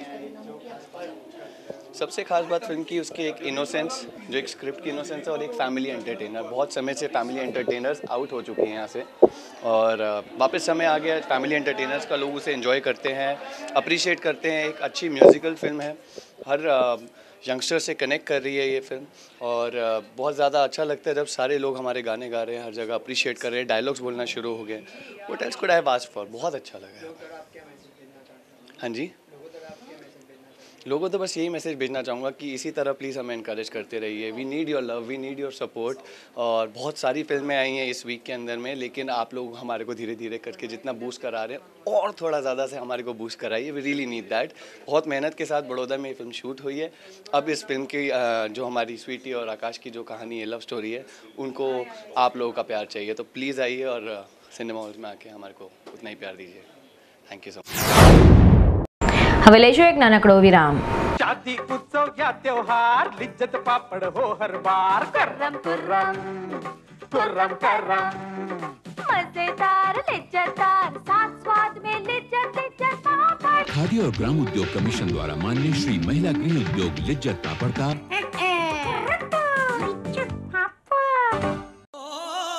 सबसे खास बात फिल्म की उसकी एक इनोसेंस, जो एक स्क्रिप्ट की इनोसेंस है और एक फैमिली एंटरटेनर। बहुत समय से फैमिली एंटरटेनर्स आउट हो चुके हैं यहाँ से और वापस समय आ गया फैमिली एंटरटेनर्स का। लोग उसे एंजॉय करते हैं, अप्रिशिएट करते हैं। एक अच्छी म्यूज़िकल फिल्म है, हर यंगस्टर से कनेक्ट कर रही है ये फिल्म और बहुत ज़्यादा अच्छा लगता है जब सारे लोग हमारे गाने गा रहे हैं, हर जगह अप्रिशिएट कर रहे हैं, डायलॉग्स बोलना शुरू हो गए। What else could I have asked for, बहुत अच्छा लगा। हाँ जी, लोगों तो बस यही मैसेज भेजना चाहूँगा कि इसी तरह प्लीज़ हमें इनकरेज करते रहिए। We need your love, we need your support. और बहुत सारी फिल्में आई हैं इस वीक के अंदर में, लेकिन आप लोग हमारे को धीरे धीरे करके जितना बूस्ट करा रहे हैं और थोड़ा ज़्यादा से हमारे को बूस्ट कराइए। We really need that. बहुत मेहनत के साथ बड़ौदा में ये फिल्म शूट हुई है। अब इस फिल्म की जो हमारी स्वीटी और आकाश की जो कहानी है, लव स्टोरी है, उनको आप लोगों का प्यार चाहिए। तो प्लीज़ आइए और सिनेमा हॉल में आके हमारे को उतना ही प्यार दीजिए। Thank you so much. હવે લેજો એક નાનકડો વિરામ। शादी उत्सव या त्योहार, लिज्जत पापड़ हो हर बार। कुर्रम कुर्रम कुर्रम करम, मजेदार लिज्जतदार, साथ स्वाद में लिज्जत लिज्जत पापड़। खादी और ग्राम उद्योग कमीशन द्वारा मान्य श्री महिला गृह उद्योग लिज्जत पापड़ का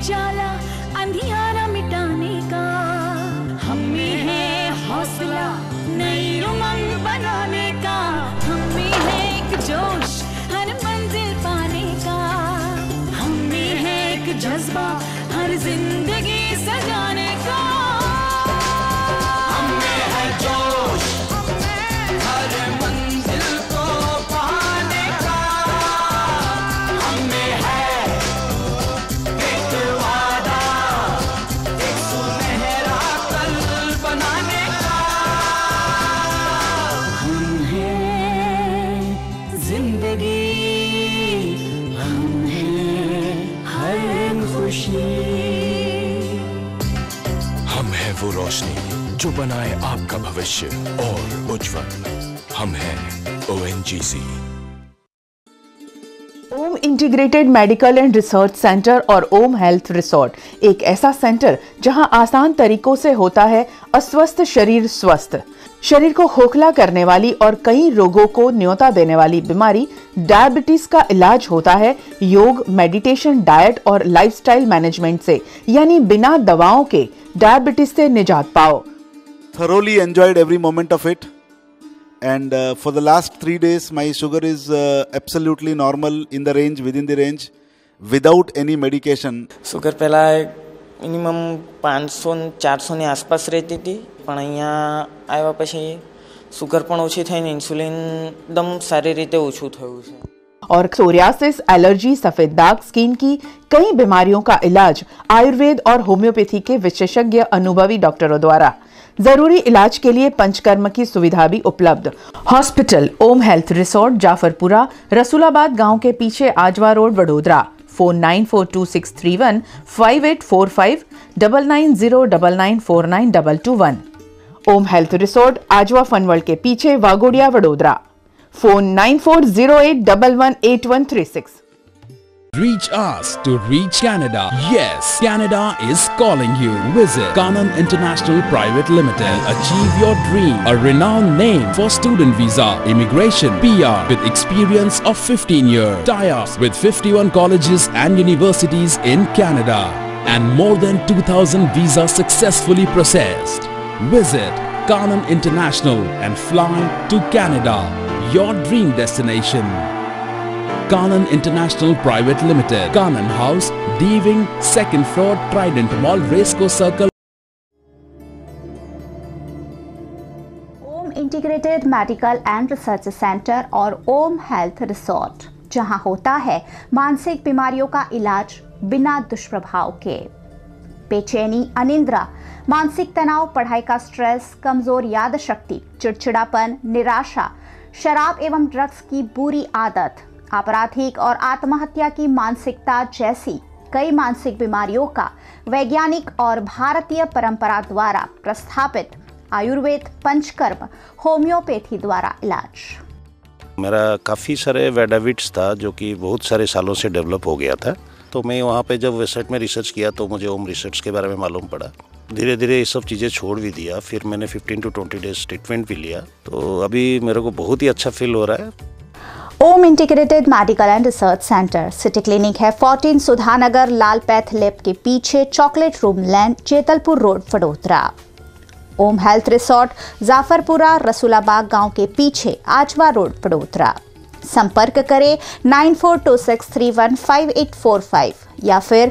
उजाला अंधियारा मिटाने का, हम में है हौसला नई उमंग बनाने का, हम में है एक जोश हर मंजिल पाने का, हम में है एक जज्बा हर जिंदगी सजाने का, हम में है जोश हर मंजिल को पाने का, हम में है एक वादा एक सुनहरा कल बनाने का, हम हैं जिंदगी, हम हैं हर खुशी, हम है वो रोशनी जो बनाए आपका भविष्य और उज्जवल। हम हैं ONGC। Om integrated medical and research centre और ओम हेल्थ रिसोर्ट एक ऐसा सेंटर जहां आसान तरीकों से होता है अस्वस्थ शरीर स्वस्थ। शरीर को खोखला करने वाली और कई रोगों को न्योता देने वाली बीमारी डायबिटीज का इलाज होता है योग, मेडिटेशन, डाइट और लाइफस्टाइल मैनेजमेंट से, यानी बिना दवाओं के डायबिटीज से निजात पाओ। Thoroughly enjoyed every moment of it, and for the last 3 days my sugar is absolutely normal, in the range, within the range, without any medication. Sugar પહેલાં મિનિમમ 500-400ની આસપાસ રહેતી હતી, પણ અહીંયા આવ્યા પછી સુગર પણ ઓછી થઈને ઇન્સ્યુલિન એકદમ સારી રીતે ઓછું થયું છે। और सोरियासिस, एलर्जी, सफेद दाग, स्किन की कई बीमारियों का इलाज आयुर्वेद और होम्योपैथी के विशेषज्ञ अनुभवी डॉक्टरों द्वारा। जरूरी इलाज के लिए पंचकर्म की सुविधा भी उपलब्ध। Hospital Om health resort, Jafarpura, Rasulabad गांव के पीछे, Ajwa road, Vadodara. Phone 942631 5845 9909949221। Om health resort, Ajwa fun world के पीछे, Waghodia, Vadodara. Phone 9408118136। Reach us to reach Canada. Yes, Canada is calling you. Visit Kanan International Private Limited. Achieve your dream. A renowned name for student visa, immigration, PR with experience of 15 years. Tie-ups with 51 colleges and universities in Canada. And more than 2,000 visas successfully processed. Visit Kanan International and fly to Canada. Your dream destination. Kanan International Private Limited, Kanan House, D-Wing, 2nd floor, Trident Mall, Racecourse Circle। Om integrated medical and research centre और ओम हेल्थ रिसोर्ट, जहां होता है मानसिक बीमारियों का इलाज बिना दुष्प्रभाव के। बेचैनी, अनिद्रा, मानसिक तनाव, पढ़ाई का स्ट्रेस, कमजोर याद शक्ति, चिड़चिड़ापन, निराशा, शराब एवं ड्रग्स की बुरी आदत, आपराधिक और आत्महत्या की मानसिकता जैसी कई मानसिक बीमारियों का वैज्ञानिक और भारतीय परंपरा द्वारा प्रस्थापित आयुर्वेद, पंचकर्म, होम्योपैथी द्वारा इलाज। मेरा काफ़ी सारे वेडाविट्स था जो कि बहुत सारे सालों से डेवलप हो गया था, तो मैं वहाँ पे जब वेबसाइट में रिसर्च किया तो मुझे ओम रिसर्च के बारे में मालूम पड़ा। धीरे धीरे ये सब चीज़ें छोड़ भी दिया, फिर मैंने 15 to 20 डेज ट्रीटमेंट भी लिया, तो अभी मेरे को बहुत ही अच्छा फील हो रहा है। Om integrated medical and research centre city clinic है 14 सुधानगर, लाल पैथ लैब के पीछे, chocolate room land, Jetalpur road, Vadodara. Om health resort, Jafarpura, Rasulabag गांव के पीछे, आजवा रोड, वडोदरा। संपर्क करें 9426315845 या फिर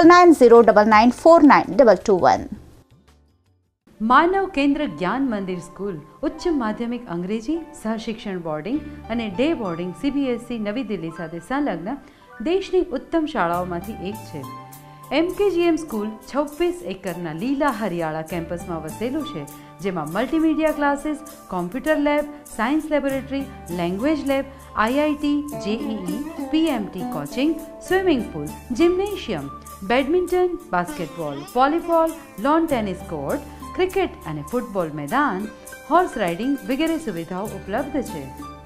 9909949221। માનવ કેન્દ્ર જ્ઞાન મંદિર સ્કૂલ ઉચ્ચ માધ્યમિક અંગ્રેજી સહશિક્ષણ બોર્ડિંગ અને ડે બોર્ડિંગ CBSE નવી દિલ્હી સાથે સંલગ્ન દેશની ઉત્તમ શાળાઓમાંથી એક છે। MKGM સ્કૂલ 26 એકરના લીલા હરિયાળા કેમ્પસમાં વસેલું છે, જેમાં multimedia classes, computer lab, science laboratory, language lab, IIT, JEE, PMT coaching, swimming pool, gymnasium, badminton, basketball, volleyball, lawn tennis court, cricket અને ફૂટબોલ મેદાન, હોર્સ રાઇડિંગ વગેરે સુવિધાઓ ઉપલબ્ધ છે।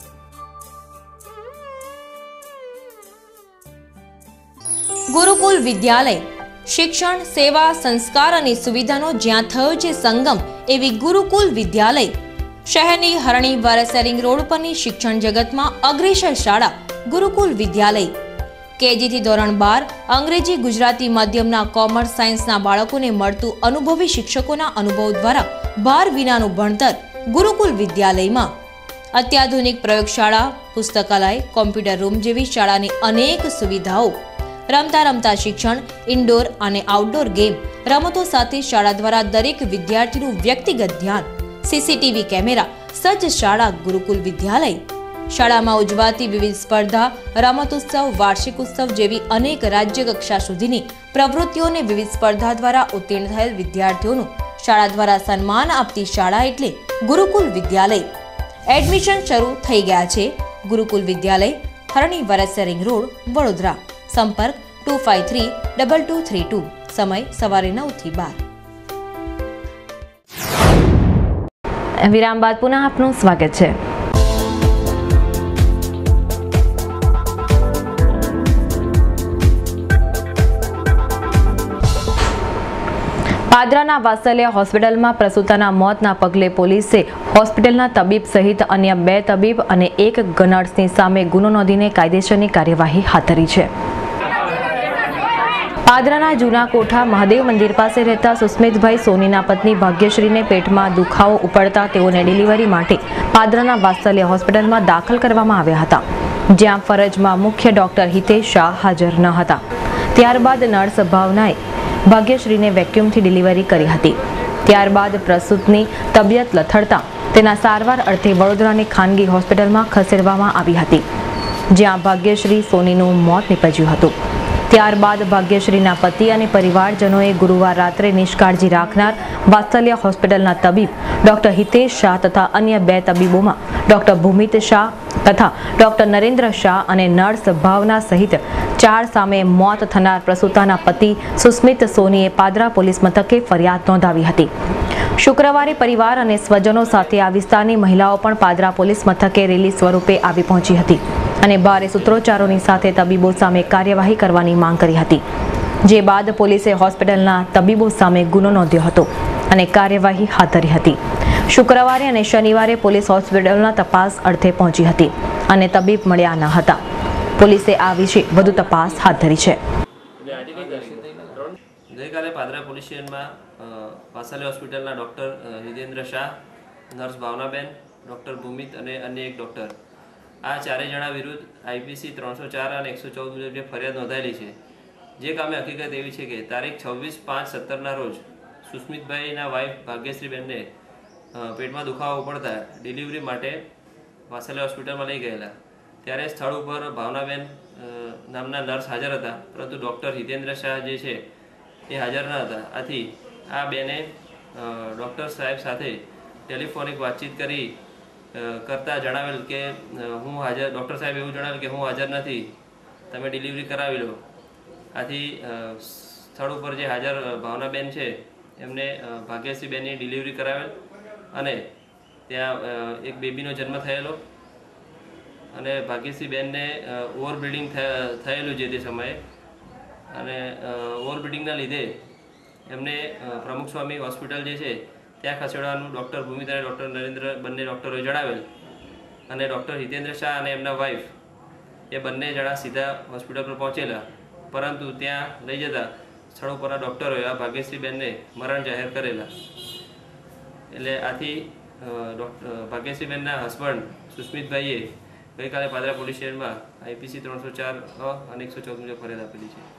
ગુરુકુલ વિદ્યાલય શિક્ષણ, સેવા, સંસ્કાર અને સુવિધાનો જ્યાં થયો છે સંગમ એવી ગુરુકુલ વિદ્યાલય શહેરની હરણી વારસેરિંગ રોડ પરની શિક્ષણ જગતમાં અગ્રેસર શાળા ગુરુકુલ વિદ્યાલય કેજીથી ધોરણ 12 અંગ્રેજી ગુજરાતી માધ્યમના કોમર્સ સાયન્સના બાળકોને મળતું અનુભવી શિક્ષકોના અનુભવ દ્વારા ભાર વિનાનું ભણતર ગુરુકુલ વિદ્યાલયમાં અત્યાધુનિક પ્રયોગશાળા, પુસ્તકાલય, કોમ્પ્યુટર રૂમ જેવી શાળાની અનેક સુવિધાઓ, રમતા રમતા શિક્ષણ, ઇન્ડોર અને આઉટડોર ગેમ રમતો સાથે શાળા દ્વારા દરેક વિદ્યાર્થીનું વ્યક્તિગત ધ્યાન, સીસીટીવી કેમેરા સજ્જ શાળા ગુરુકુલ વિદ્યાલય. શાળામાં ઉજવાતી વિવિધ સ્પર્ધા, રમતોત્સવ, વાર્ષિક ઉત્સવ જેવી અનેક રાજ્ય કક્ષા સુધીની પ્રવૃત્તિઓને વિવિધ સ્પર્ધા દ્વારા ઉત્તીર્ણ થયેલ વિદ્યાર્થીઓનું શાળા દ્વારા સન્માન આપતી શાળા એટલે ગુરુકુલ વિદ્યાલય. એડમિશન શરૂ થઈ ગયા છે. Gurukul Vidyalaya, Harni Varasiya ring road, Vadodara. સંપર્ક 25323232. સમય સવારે 9 થી 12. વિરામ બાદ પુનઃ આપનું સ્વાગત છે. પાદરાના વાત્સલ્ય હોસ્પિટલમાં પ્રસૂતાના મોતના પગલે પોલીસે હોસ્પિટલના તબીબ સહિત અન્ય 2 તબીબ અને 1 નર્સની સામે ગુનો નોંધીને કાયદેસરની કાર્યવાહી હાથ ધરી છે. પાદરાના જૂના કોઠા મહાદેવ મંદિર પાસે રહેતા સુસ્મિતભાઈ સોનીના પત્ની ભાગ્યશ્રીને પેટમાં દુખાવો ઉપડતા તેઓને ડિલિવરી માટે પાદરાના વાત્સલ્ય હોસ્પિટલમાં દાખલ કરવામાં આવ્યા હતા, જ્યાં ફરજમાં મુખ્ય ડોક્ટર હિતેશ શાહ હાજર ન હતા. ત્યારબાદ નર્સ ભાવનાએ ભાગ્યશ્રીને વેક્યુમથી ડિલિવરી કરી હતી. ત્યારબાદ પ્રસૂતની તબિયત લથડતા તેના સારવાર અર્થે વડોદરાની ખાનગી હોસ્પિટલમાં ખસેડવામાં આવી હતી, જ્યાં ભાગ્યશ્રી સોનીનું મોત નીપજ્યું હતું. ત્યારબાદ ભાગ્યશ્રીના પતિ અને પરિવારજનોએ ગુરુવાર રાત્રે નિષ્કાળજી રાખનાર વાત્સલ્ય હોસ્પિટલના તબીબ ડોક્ટર હિતેશ શાહ તથા અન્ય 2 તબીબોમાં ડોક્ટર ભૂમિત શાહ તથા ડોક્ટર નરેન્દ્ર શાહ અને નર્સ ભાવના સહિત 4 સામે મોત થનાર પ્રસૂતાના પતિ સુસ્મિત સોનીએ પાદરા પોલીસ મથકે ફરિયાદ નોંધાવી હતી. શુક્રવારે પરિવાર અને સ્વજનો સાથે આ વિસ્તારની મહિલાઓ પણ પાદરા પોલીસ મથકે રેલી સ્વરૂપે આવી પહોંચી હતી અને ભારે સૂત્રોચ્ચારોની સાથે તબીબો સામે કાર્યવાહી કરવાની માંગ કરી હતી. જે બાદ પોલીસે હોસ્પિટલના તબીબો સામે ગુનો નોંધ્યો હતો અને કાર્યવાહી હાથ ધરી હતી. શુક્રવારે અને શનિવારે પોલીસ હોસ્પિટલના તપાસ અર્થે પહોંચી હતી અને તબીબ મળ્યા ન હતા. પોલીસે આ વિશે વધુ તપાસ હાથ ધરી છે. ગઈકાલે પાદરા પોલીસ સ્ટેશનમાં વાત્સલ્ય હોસ્પિટલના doctor Hitendra Shah, nurse Bhavnaben, doctor Bhumit અને અન્ય 1 ડૉક્ટર, આ 4 જણા વિરુદ્ધ આઈપીસી 304 અને 114 મુજબ જે ફરિયાદ નોંધાયેલી છે. જે કામે હકીકત એવી છે કે તારીખ 26/5/17ના રોજ સુસ્મિતભાઈના વાઇફ ભાગ્યશ્રીબેનને પેટમાં દુખાવો ઉપડતા ડિલિવરી માટે વાત્સલ્ય હોસ્પિટલમાં લઈ ગયેલા. ત્યારે સ્થળ ઉપર ભાવનાબેન નામના નર્સ હાજર હતા, પરંતુ ડૉક્ટર હિતેન્દ્ર શાહ જે છે એ હાજર ન હતા. આથી આ બેને ડૉક્ટર સાહેબ સાથે ટેલિફોનિક વાતચીત કરતા જણાવેલ કે ડૉક્ટર સાહેબ એવું જણાવેલ કે હું હાજર નથી, તમે ડિલિવરી કરાવી લો. આથી સ્થળ ઉપર જે હાજર ભાવનાબેન છે એમને ભાગ્યશ્રીબેનની ડિલિવરી કરાવેલ અને ત્યાં એક બેબીનો જન્મ થયેલો અને ભાગ્યશ્રીબેનને ઓવરબ્રીડિંગ થયેલું જે તે સમયે, અને ઓવરબ્રીડિંગના લીધે એમને પ્રમુખ સ્વામી હોસ્પિટલ જે છે ત્યાં ખસેડવાનું ડૉક્ટર ભૂમિત અને ડૉક્ટર નરેન્દ્ર બંને ડૉક્ટરોએ જણાવેલ અને ડૉક્ટર હિતેન્દ્ર શાહ અને એમના વાઇફ એ બંને જણા સીધા હોસ્પિટલ પર પહોંચેલા, પરંતુ ત્યાં લઈ જતા સ્થળ ઉપરના ડૉક્ટરોએ આ ભાગ્યશ્રીબેનને મરણ જાહેર કરેલા. એટલે આથી ભાગ્યશ્રીબેનના હસબન્ડ સુસ્મિતભાઈએ ગઈકાલે પાદરા પોલીસ સ્ટેશનમાં આઈપીસી 304 અને 114 મુજબ ફરિયાદ આપેલી છે.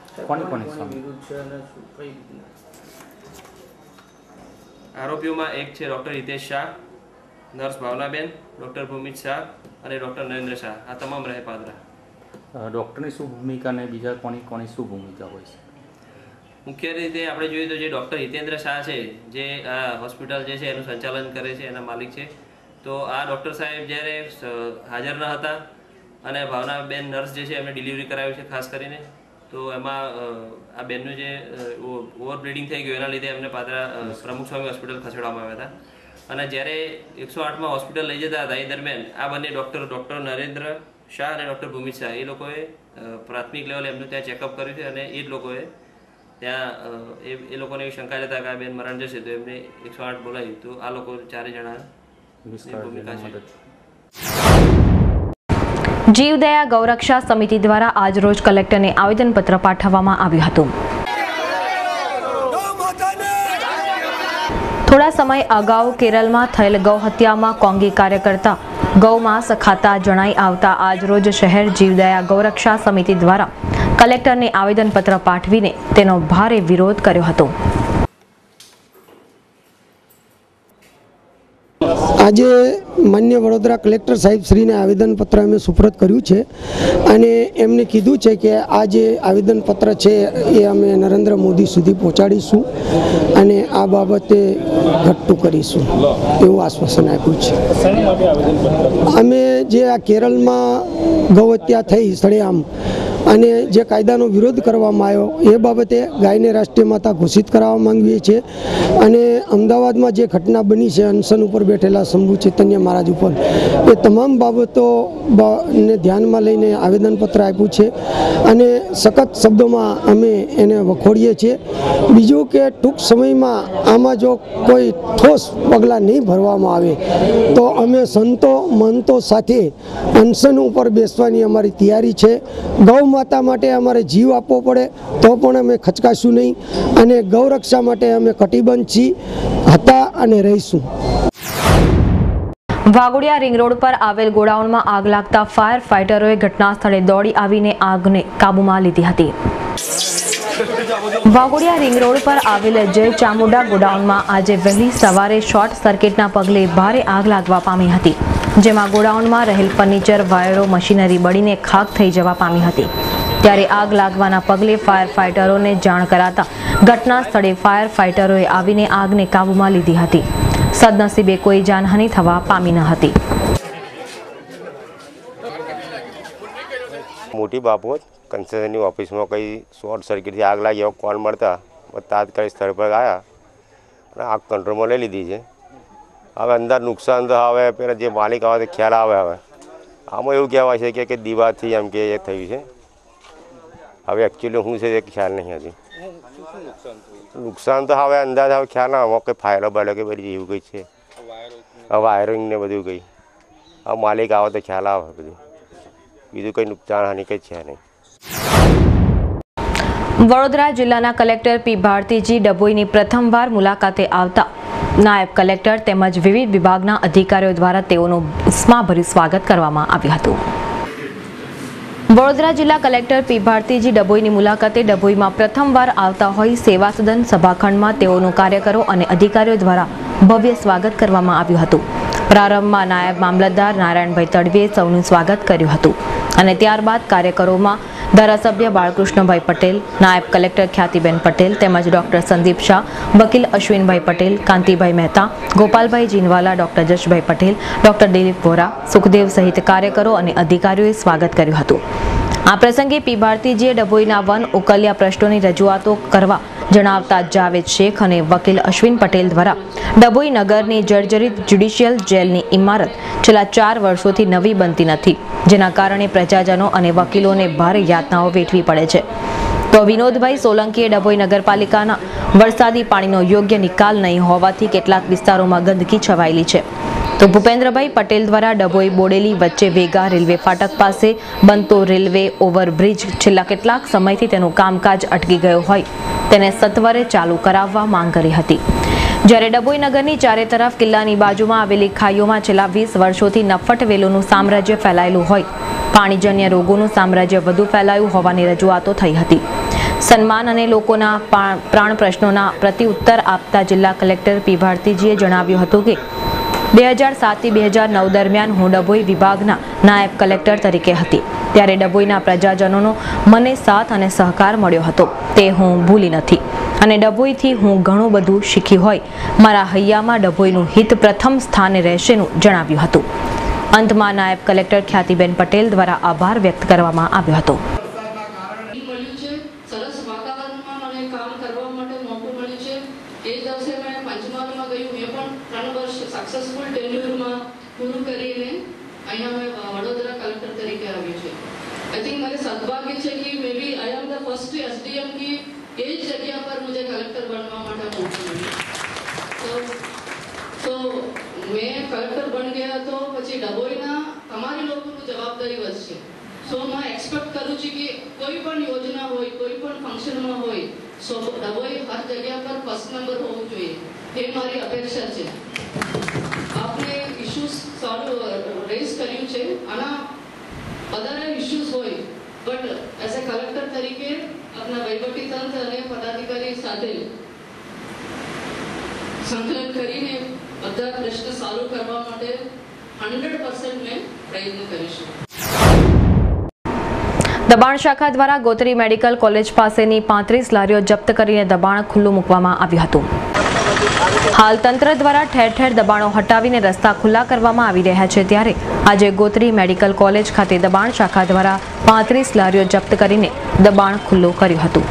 આરોપીઓમાં 1 છે doctor Hitesh Shah, nurse Bhavnaben, doctor Bhumit Shah અને ડૉક્ટર નરેન્દ્ર શાહ. આ તમામ રહે પાદરા. ડૉક્ટરની શું ભૂમિકા અને બીજા કોની શું ભૂમિકા હોય છે? મુખ્ય રીતે આપણે જોઈએ તો જે ડૉક્ટર હિતેન્દ્ર શાહ છે, જે આ હોસ્પિટલ જે છે એનું સંચાલન કરે છે, એના માલિક છે, તો આ ડૉક્ટર સાહેબ જ્યારે હાજર ન હતા અને ભાવનાબેન નર્સ જે છે એમને ડિલિવરી કરાવી છે ખાસ કરીને, તો એમાં આ બેનનું જે ઓવરબ્લીડિંગ થઈ ગયું એના લીધે એમને પાદરા પ્રમુખ સ્વામી હોસ્પિટલ ખસેડવામાં આવ્યા હતા. અને જ્યારે 108માં હોસ્પિટલ લઈ જતા હતા એ દરમિયાન આ બંને ડૉક્ટર નરેન્દ્ર શાહ અને ડૉક્ટર ભૂમિત શાહ એ લોકોએ પ્રાથમિક લેવલે એમનું ત્યાં ચેકઅપ કર્યું છે અને એ જ લોકોએ ત્યાં એ લોકોને એવી શંકા હતા કે આ બેન મરણ જશે તો એમને 108 બોલાવી, તો આ લોકો 4 જણા ભૂમિકા છે. જીવદયા ગૌરક્ષા સમિતિ દ્વારા આજરોજ કલેક્ટરને આવેદનપત્ર પાઠવવામાં આવ્યું હતું. થોડા સમય અગાઉ કેરળમાં થયેલ ગૌહત્યામાં કોંગી કાર્યકર્તા ગૌમાંસ ખાતા જણાઈ આવતા આજરોજ શહેર જીવદયા ગૌરક્ષા સમિતિ દ્વારા કલેક્ટરને આવેદનપત્ર પાઠવીને તેનો ભારે વિરોધ કર્યો હતો. આજે માન્ય વડોદરા કલેક્ટર સાહેબ શ્રીને આવેદનપત્ર અમે સુપ્રત કર્યું છે અને એમને કીધું છે કે આ જે આવેદનપત્ર છે એ અમે નરેન્દ્ર મોદી સુધી પહોંચાડીશું અને આ બાબતે ઘટતું કરીશું એવું આશ્વાસન આપ્યું છે. અમે જે આ કેરળમાં ગૌહત્યા થઈ સળેઆમ અને જે કાયદાનો વિરોધ કરવામાં આવ્યો એ બાબતે ગાયને રાષ્ટ્રીય માતા ઘોષિત કરાવવા માંગીએ છીએ અને અમદાવાદમાં જે ઘટના બની છે અનશન ઉપર બેઠેલા શંભુ ચૈતન્ય મહારાજ ઉપર એ તમામ બાબતોને ધ્યાનમાં લઈને આવેદનપત્ર આપ્યું છે અને સખત શબ્દોમાં અમે એને વખોડીએ છીએ. બીજું કે ટૂંક સમયમાં આમાં જો કોઈ ઠોસ પગલાં નહીં ભરવામાં આવે તો અમે સંતો મહંતો સાથે અનશન ઉપર બેસવાની અમારી તૈયારી છે. ગૌ માતા માટે અમારે જીવ આપવો પડે તો પણ અમે ખચકાશું નહીં અને ગૌરક્ષા માટે અમે કટિબદ્ધ છીએ હતા અને રહીશું. વાઘોડિયા રિંગ રોડ પર આવેલ ગોડાઉનમાં આગ લાગતા ફાયર ફાઇટરોએ ઘટના સ્થળે દોડી આવીને આગને કાબૂમાં લીધી હતી. વાઘોડિયા રિંગ રોડ પર આવેલ જય ચામુંડા ગોડાઉનમાં આજે વહેલી સવારે શોર્ટ સર્કિટના પગલે ભારે આગ લાગવા પામી હતી, જેમાં ગોડાઉનમાં રહેલ ફર્નિચર, વાયરો, મશીનરી બળીને ખાક થઈ જવા પામી હતી. ત્યારે આગ લાગવાના પગલે ફાયર ફાઇટરોને જાણ કરાતા ઘટના સ્થળે ફાયર ફાઇટરોએ આવીને આગને કાબૂમાં લીધી હતી. સદનસીબે કોઈ જાનહાનિ થવા પામી ન હતી. મોટી બાબત કન્સ્ટ્રક્શનની ઓફિસમાં કંઈ શોર્ટ સર્કિટથી આગ લાગી એવો કોલ મળતા તાત્કાલિક સ્થળ પર આવ્યા અને આગ કંટ્રોલમાં લઈ લીધી છે. હવે અંદર નુકસાન તો હવે પેલા જે માલિક આવે તે ખ્યાલ આવે. હવે આમાં એવું કહેવાય છે કે દીવાથી એમ કે એ થયું છે. હવે એકચ્યુઅલી શું છે એ ખ્યાલ નહીં હતી. નુકસાન તો હવે અંદાજ હવે ખ્યાલ ના આવે કંઈ ફાયરો બાયરો કે બધી એવું કંઈ છે. વાયરિંગ ને બધું કંઈ હવે માલિક આવે તો ખ્યાલ આવે. બધું બીજું કંઈ નુકસાન હાનિ કંઈ છે નહીં. વડોદરા જિલ્લાના કલેક્ટર પી ભારતીજી ડભોઈની પ્રથમવાર મુલાકાતે આવતા નાયબ કલેક્ટર તેમજ વિવિધ વિભાગના અધિકારીઓ દ્વારા તેઓનું ઉષ્માભર્યું સ્વાગત કરવામાં આવ્યું હતું. વડોદરા જિલ્લા કલેક્ટર પી ભારતીજી ડભોઈની મુલાકાતે ડભોઈમાં પ્રથમવાર આવતા હોય સેવા સદન સભાખંડમાં તેઓનું કાર્યકરો અને અધિકારીઓ દ્વારા ભવ્ય સ્વાગત કરવામાં આવ્યું હતું. પ્રારંભમાં નાયબ મામલતદાર નારાયણભાઈ તડવીએ સૌનું સ્વાગત કર્યું હતું અને ત્યારબાદ કાર્યકરોમાં ધારાસભ્ય બાળકૃષ્ણભાઈ પટેલ, નાયબ કલેક્ટર ખ્યાતિબેન પટેલ તેમજ ડોક્ટર સંદીપ શાહ, વકીલ અશ્વિનભાઈ પટેલ, કાંતિભાઈ મહેતા, ગોપાલભાઈ જીનવાલા, ડોક્ટર જશભાઈ પટેલ, ડોક્ટર દિલીપ વોરા, સુખદેવ સહિત કાર્યકરો અને અધિકારીઓએ સ્વાગત કર્યું હતું. આ પ્રસંગે પી ભારતીજીએ ડભોઈના વન ઉકલ્યા પ્રશ્નોની રજૂઆતો કરવા જણાવતા જાવેદ શેખ અને વકીલ અશ્વિન પટેલ દ્વારા ડભોઈ નગરની જર્જરિત જ્યુડિશિયલ જેલની ઇમારત છેલ્લા 4 વર્ષોથી નવી બનતી નથી, જેના કારણે પ્રજાજનો અને વકીલોને ભારે યાતનાઓ વેઠવી પડે છે. તો વિનોદભાઈ સોલંકીએ ડભોઈ નગરપાલિકાના વરસાદી પાણીનો યોગ્ય નિકાલ નહીં હોવાથી કેટલાક વિસ્તારોમાં ગંદકી છવાયેલી છે. તો ભૂપેન્દ્રભાઈ પટેલ દ્વારા ડભોઈ બોડેલી વચ્ચે વેગા રેલવે ફાટક પાસે બનતો રેલવે ઓવરબ્રિજ છેલ્લા કેટલાક સમયથી તેનું કામકાજ અટકી ગયું હોય તેને સત્વરે ચાલુ કરાવવા માંગ કરી હતી. જ્યારે ડભોઈ નગરની ચારે તરફ કિલ્લાની બાજુમાં આવેલી ખાઈઓમાં છેલ્લા 20 વર્ષોથી નફટ વેલોનું સામ્રાજ્ય ફેલાયેલું હોય, પાણીજન્ય રોગોનું સામ્રાજ્ય વધુ ફેલાયું હોવાની રજૂઆતો થઈ હતી. સન્માન અને લોકોના પ્રાણ પ્રશ્નોના પ્રત્યુત્તર આપતા જિલ્લા કલેક્ટર પી ભારતીજીએ જણાવ્યું હતું કે 2007 થી 2009 દરમિયાન હું ડભોઈ વિભાગના નાયબ કલેક્ટર તરીકે હતી. ત્યારે ડભોઈના પ્રજાજનોનો મને સાથ અને સહકાર મળ્યો હતો, તે હું ભૂલી નથી અને ડભોઈથી હું ઘણું બધું શીખી હોય. મારા હૈયામાં ડભોઈનું હિત પ્રથમ સ્થાને રહેશેનું જણાવ્યું હતું. અંતમાં નાયબ કલેક્ટર ખ્યાતિબેન પટેલ દ્વારા આભાર વ્યક્ત કરવામાં આવ્યો હતો. आई थिंक मेरे सद्भाग्य છે કે maybe I am the first SDM की એ જ જગ્યા પર मुझे कलेक्टर बनवा માટે મોકો મળ્યો. તો મેં કલેક્ટર બન ગયા તો પછી ડભોઈના તમારી લોકોનું જવાબદારી વધશે. સો હું એક્સપેક્ટ કરું છું કે કોઈ પણ યોજના હોય, કોઈ પણ ફંક્શનમાં હોય, સો ડભોઈ હર જગ્યા પર ફર્સ્ટ નંબર હોવું જોઈએ, એ મારી અપેક્ષા છે. આપણે ઇશ્યુઝ રેઝ કર્યું છે, આના વધારે ઇશ્યુઝ હોય, બટ એઝ એ કલેક્ટર તરીકે આપણા વહીવટી તંત્ર અને પદાધિકારી સાથે સંકલન કરીને બધા પ્રશ્ન સોલ્વ કરવા માટે 100% મેં પ્રયત્ન કરીશું. દબાણ શાખા દ્વારા ગોત્રી મેડિકલ કોલેજ પાસેની 35 લારીઓ જપ્ત કરીને દબાણ ખુલ્લું મૂકવામાં આવ્યું હતું. હાલ તંત્ર દ્વારા ઠેર ઠેર દબાણો હટાવીને રસ્તા ખુલ્લા કરવામાં આવી રહ્યા છે, ત્યારે આજે ગોત્રી મેડિકલ કોલેજ ખાતે દબાણ શાખા દ્વારા 35 લારીઓ જપ્ત કરીને દબાણ ખુલ્લું કર્યું હતું.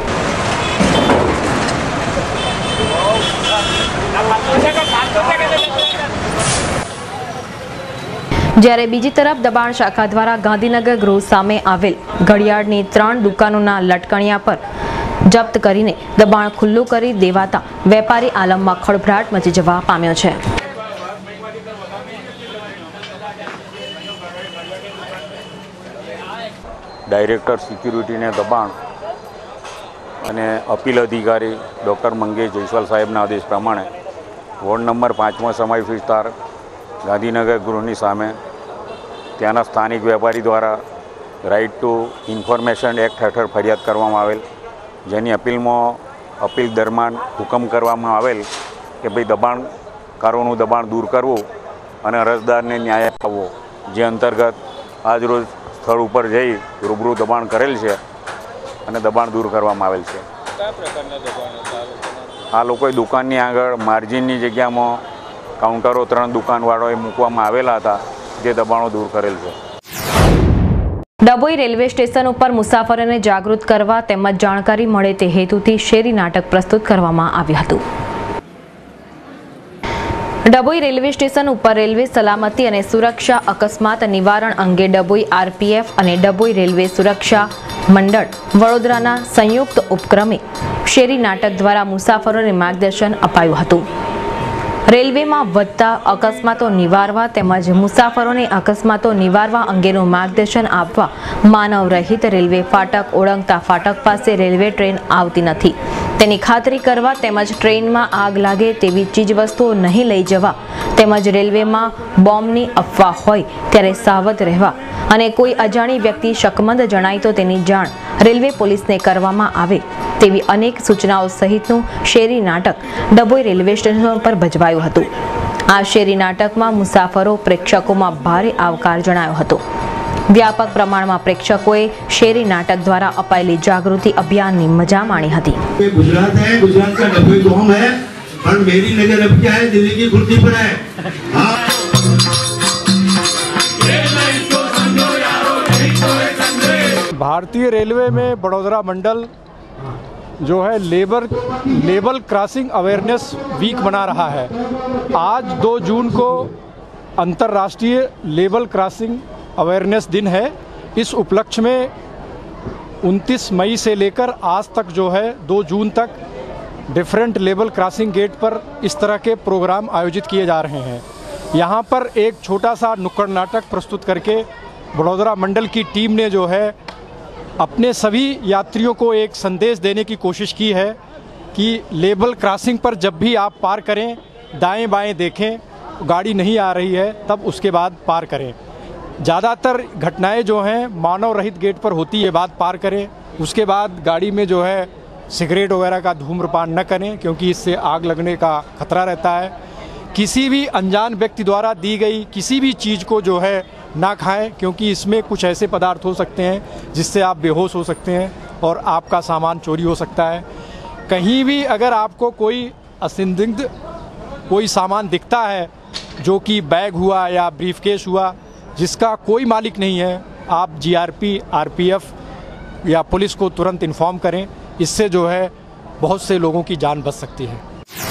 જ્યારે બીજી તરફ દબાણ શાખા દ્વારા ગાંધીનગર ગૃહ સામે આવેલ ઘડિયાળની 3 દુકાનોના લટકણિયા પર જપ્ત કરીને દબાણ ખુલ્લું કરી દેવાતા વેપારી આલમમાં ખળભળાટ મચી જવા પામ્યો છે. ડાયરેક્ટર સિક્યુરિટીને દબાણ અને અપીલ અધિકારી ડૉક્ટર મંગેશ જયસ્વાલ સાહેબના આદેશ પ્રમાણે વોર્ડ નંબર 5માં સમાવેશ વિસ્તાર ગાંધીનગર ગૃહની સામે ત્યાંના સ્થાનિક વેપારી દ્વારા રાઇટ ટુ ઇન્ફોર્મેશન એક્ટ હેઠળ ફરિયાદ કરવામાં આવેલ, જેની અપીલ દરમિયાન હુકમ કરવામાં આવેલ કે ભાઈ દબાણકારોનું દબાણ દૂર કરવું અને અરજદારને ન્યાય આપવો, જે અંતર્ગત આજરોજ સ્થળ ઉપર જઈ રૂબરૂ દબાણ કરેલ છે અને દબાણ દૂર કરવામાં આવેલ છે. આ લોકોએ દુકાનની આગળ માર્જિનની જગ્યામાં કાઉન્ટરો 3 દુકાનવાળાઓએ મૂકવામાં આવેલા હતા, જે દબાણો દૂર કરેલ છે. ડભોઈ રેલવે સ્ટેશન ઉપર મુસાફરોને જાગૃત કરવા તેમજ જાણકારી મળે તે હેતુથી શેરી નાટક પ્રસ્તુત કરવામાં આવ્યું હતું. ડભોઈ રેલવે સ્ટેશન ઉપર રેલવે સલામતી અને સુરક્ષા અકસ્માત નિવારણ અંગે ડભોઈ આરપીએફ અને ડભોઈ રેલવે સુરક્ષા મંડળ વડોદરાના સંયુક્ત ઉપક્રમે શેરી નાટક દ્વારા મુસાફરોને માર્ગદર્શન અપાયું હતું. રેલવેમાં વધતા અકસ્માતો નિવારવા તેમજ મુસાફરોને અકસ્માતો નિવારવા અંગેનું માર્ગદર્શન આપવા માનવ રહિત રેલવે ફાટક ઓળંગતા ફાટક પાસે રેલવે ટ્રેન આવતી નથી તેની ખાતરી કરવા તેમજ ટ્રેનમાં આગ લાગે તેવી ચીજવસ્તુઓ નહીં લઈ જવા તેમજ રેલવેમાં બોમ્બની અફવા હોય ત્યારે સાવધ રહેવા અને કોઈ અજાણી વ્યક્તિ શકમંદ જણાય તો તેની જાણ રેલવે પોલીસને કરવામાં આવે તેવી અનેક સૂચનાઓ સહિતનું શેરી નાટક ડભોઈ રેલવે સ્ટેશન પર ભજવાયું હતું. આ શેરી નાટકમાં મુસાફરો પ્રેક્ષકોમાં ભારે આવકાર જણાયો હતો. વ્યાપક પ્રમાણમાં પ્રેક્ષકોએ શેરી નાટક દ્વારા અપાયેલી જાગૃતિ અભિયાનની મજા માણી હતી. गुजरात है, गुजरात का डभोई बॉम्ब है, पर मेरी नजर अब क्या है, दिल्ली की कुर्सी पर है. भारतीय रेलवे में बड़ोदरा मंडल जो है लेबल क्रॉसिंग अवेयरनेस वीक मना रहा है. आज 2 जून को अंतर्राष्ट्रीय लेबल क्रॉसिंग अवेयरनेस दिन है. इस उपलक्ष्य में 29 मई से लेकर आज तक जो है 2 जून तक डिफरेंट लेबल क्रॉसिंग गेट पर इस तरह के प्रोग्राम आयोजित किए जा रहे हैं. यहाँ पर एक छोटा सा नुक्कड़ नाटक प्रस्तुत करके बड़ोदरा मंडल की टीम ने जो है अपने सभी यात्रियों को एक संदेश देने की कोशिश की है कि लेबल क्रॉसिंग पर जब भी आप पार करें दाएं बाएं देखें, गाड़ी नहीं आ रही है तब उसके बाद पार करें. ज़्यादातर घटनाएं जो हैं मानव रहित गेट पर होती है, बाद पार करें. उसके बाद गाड़ी में जो है सिगरेट वगैरह का धूम्रपान न करें क्योंकि इससे आग लगने का खतरा रहता है. किसी भी अनजान व्यक्ति द्वारा दी गई किसी भी चीज़ को जो है ना खाएं क्योंकि इसमें कुछ ऐसे पदार्थ हो सकते हैं जिससे आप बेहोश हो सकते हैं और आपका सामान चोरी हो सकता है. कहीं भी अगर आपको कोई असंदिग्ध कोई सामान दिखता है जो कि बैग हुआ या ब्रीफकेस हुआ जिसका कोई मालिक नहीं है, आप जीआरपी, आरपीएफ या पुलिस को तुरंत इन्फॉर्म करें. इससे जो है बहुत से लोगों की जान बच सकती है.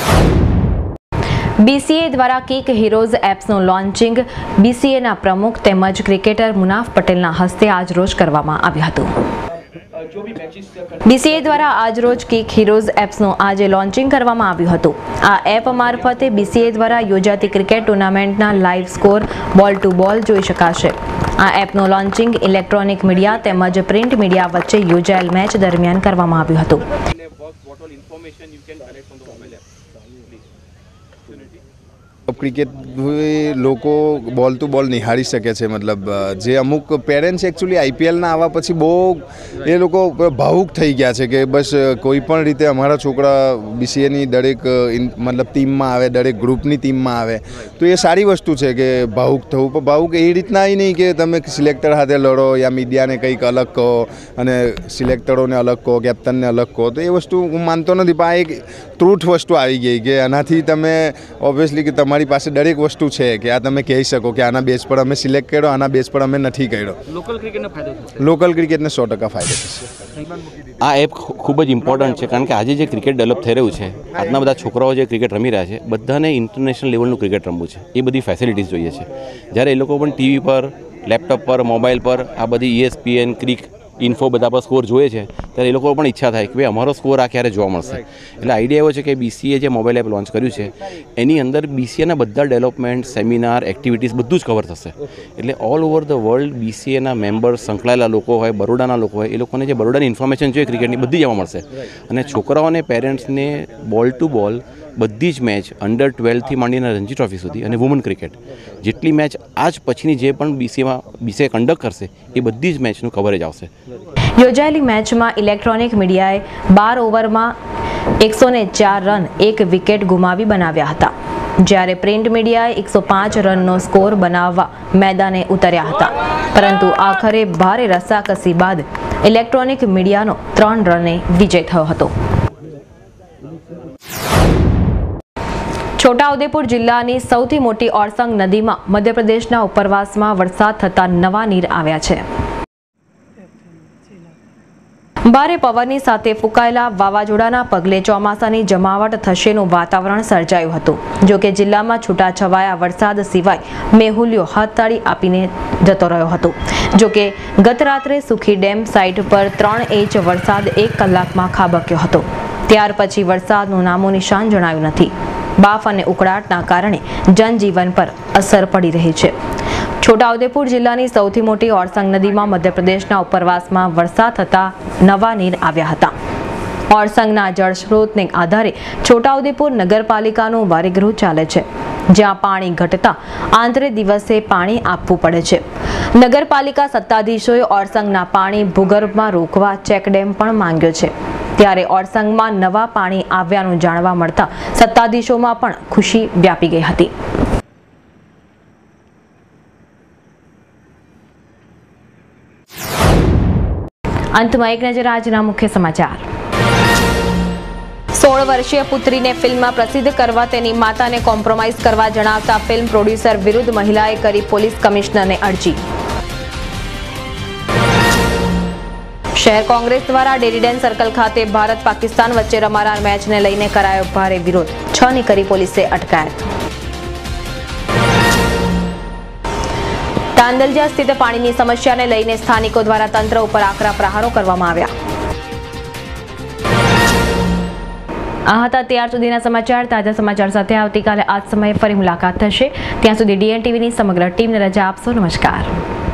BCA દ્વારા કિક હીરોઝ એપ્સનું લોન્ચિંગ BCAના પ્રમુખ તેમજ ક્રિકેટર મુનાફ પટેલના હસ્તે આજ રોજ કરવામાં આવ્યું હતું. जो भी मैचेस BCA દ્વારા આજરોજ કિક હીરોઝ એપ્સનું આજે લોન્ચિંગ કરવામાં આવ્યું હતું। આ એપ મારફતે BCA દ્વારા યોજાતી ક્રિકેટ ટુર્નામેન્ટના live score ball to ball જોઈ શકાશે। આ એપનું લોન્ચિંગ ઇલેક્ટ્રોનિક મીડિયા તેમજ પ્રિન્ટ મીડિયા વચ્ચે યોજાયેલ મેચ દરમિયાન કરવામાં આવ્યું હતું। ક્રિકેટ લોકો બોલ ટુ બોલ નિહાળી શકે છે। મતલબ જે અમુક પેરેન્ટ્સ એકચ્યુઅલી આઈપીએલના આવવા પછી બહુ એ લોકો ભાવુક થઈ ગયા છે કે બસ કોઈ પણ રીતે અમારા છોકરા BCAની દરેક મતલબ ટીમમાં આવે, દરેક ગ્રુપની ટીમમાં આવે, તો એ સારી વસ્તુ છે કે ભાવુક થવું। પણ ભાવુક એ રીતના નહીં કે તમે સિલેક્ટર સાથે લડો યા મીડિયાને કંઈક અલગ કહો અને સિલેક્ટરોને અલગ કહો, કેપ્ટનને અલગ કહો, તો એ વસ્તુ હું માનતો નથી। પણ આ એક ટ્રુથ વસ્તુ આવી ગઈ કે આનાથી તમે ઓબ્વિયસલી કે તમારી પાસે દરેક વસ્તુ છે કે આ તમે કહી શકો કે આના બેઝ પર અમે સિલેક્ટ કર્યો, આના બેઝ પર અમે નથી કર્યો। લોકલ ક્રિકેટનો ફાયદો થશે। લોકલ ક્રિકેટને 100% ફાયદો થશે। આ એપ ખૂબ જ ઇમ્પોર્ટન્ટ છે કારણ કે આજે જે ક્રિકેટ ડેવલપ થઈ રહ્યું છે, આજના બધા છોકરાઓ જે ક્રિકેટ રમી રહ્યા છે, બધાને ઇન્ટરનેશનલ લેવલનું ક્રિકેટ રમવું છે, એ બધી ફેસિલિટીઝ જોઈએ છે। જ્યારે એ લોકો પણ ટીવી પર, લેપટોપ પર, મોબાઈલ પર આ બધી ESPN, ક્રિક, ઇન્ફો બધા પર સ્કોર જોઈએ છે, ત્યારે એ લોકો પણ ઈચ્છા થાય કે ભાઈ અમારો સ્કોર આ ક્યારે જોવા મળશે। એટલે આઈડિયા એવો છે કે BCA જે મોબાઈલ એપ લોન્ચ કર્યું છે એની અંદર BCAના બધા ડેવલપમેન્ટ, સેમિનાર, એક્ટિવિટીઝ બધું જ કવર થશે। એટલે ઓલ ઓવર ધ વર્લ્ડ BCAના મેમ્બર્સ, સંકળાયેલા લોકો હોય, બરોડાના લોકો હોય, એ લોકોને જે બરોડાની ઇન્ફોર્મેશન જોઈએ ક્રિકેટની બધી જવા મળશે। અને છોકરાઓને, પેરેન્ટ્સને બોલ ટુ બોલ બધી જ મેચ અંડર 12 થી માંડીને રણજી ટ્રોફી સુધી અને વુમન ક્રિકેટ જેટલી મેચ આજ પછીની જે પણ BCA કન્ડક્ટ કરશે એ બધી જ મેચનું કવરેજ આવશે। યોજાયેલી મેચમાં ઇલેક્ટ્રોનિક મીડિયાએ 12 ઓવરમાં 104 રન, 1 વિકેટ ગુમાવી બનાવ્યા હતા, જ્યારે પ્રિન્ટ મીડિયાએ 105 રનનો સ્કોર બનાવવા મેદાને ઉતર્યા હતા, પરંતુ આખરે ભારે રસાકસી બાદ ઇલેક્ટ્રોનિક મીડિયાનો 3 રને વિજય થયો હતો। છોટાઉદેપુર જિલ્લાની સૌથી મોટી ઓરસંગ નદીમાં મધ્યપ્રદેશના ઉપરવાસમાં વરસાદ થતા નવા નીર આવ્યા છે। ભારે પવનની સાથે ફૂંકાયેલા વાવાઝોડાના પગલે ચોમાસાની જમાવટ થશેનું વાતાવરણ સર્જાયું હતું। જોકે જિલ્લામાં છૂટાછવાયા વરસાદ સિવાય મેહુલિયો હાથતાળી આપીને જતો રહ્યો હતો। જોકે ગત રાત્રે સુખી ડેમ સાઇટ પર 3 ઇંચ વરસાદ 1 કલાકમાં ખાબક્યો હતો। ત્યાર પછી વરસાદનું નામો નિશાન જણાયું નથી। બાફ અને ઉકળાટના કારણે જનજીવન પર અસર પડી રહી છે। છોટાઉદેપુર જિલ્લાની સૌથી મોટી ઓરસંગ નદીમાં મધ્યપ્રદેશના ઉપરવાસમાં વરસાદ થતા નવા નીર આવ્યા હતા। ઓરસંગના જળસ્ત્રોતને આધારે છોટાઉદેપુર નગરપાલિકાનું વારેગૃહ ચાલે છે, જ્યાં પાણી ઘટતા આંતરે દિવસે પાણી આપવું પડે છે। નગરપાલિકા સત્તાધીશોએ ઓરસંગના પાણી ભૂગર્ભમાં રોકવા ચેકડેમ પણ માંગ્યો છે, ત્યારે ઓરસંગમાં નવા પાણી આવ્યાનું જાણવા મળતા સત્તાધીશોમાં પણ ખુશી વ્યાપી ગઈ હતી। અંતમાં એક નજર આજના મુખ્ય સમાચાર। 16 વર્ષીય પુત્રીને ફિલ્મમાં પ્રસિદ્ધ કરવા તેની માતાને કોમ્પ્રોમાઇઝ કરવા જણાવતા ફિલ્મ પ્રોડ્યુસર વિરુદ્ધ મહિલાએ કરી પોલીસ કમિશનરને અરજી। શહેર કોંગ્રેસ દ્વારા ડેરીડેન સર્કલ ખાતે ભારત પાકિસ્તાન વચ્ચે રમાનાર મેચને લઈને કરાયો ભારે વિરોધ, 6 ની કરી પોલીસે અટકાયત। તાંદલજા સ્થિત પાણીની સમસ્યાને લઈને સ્થાનિકો દ્વારા તંત્ર ઉપર આકરા પ્રહારો કરવામાં આવ્યા। આ હતા ત્યાર સુધીના સમાચાર। તાજા સમાચાર સાથે આવતીકાલે આ જ સમયે ફરી મુલાકાત થશે। ત્યાં સુધી DN TVની સમગ્ર ટીમને રજા આપશો। નમસ્કાર।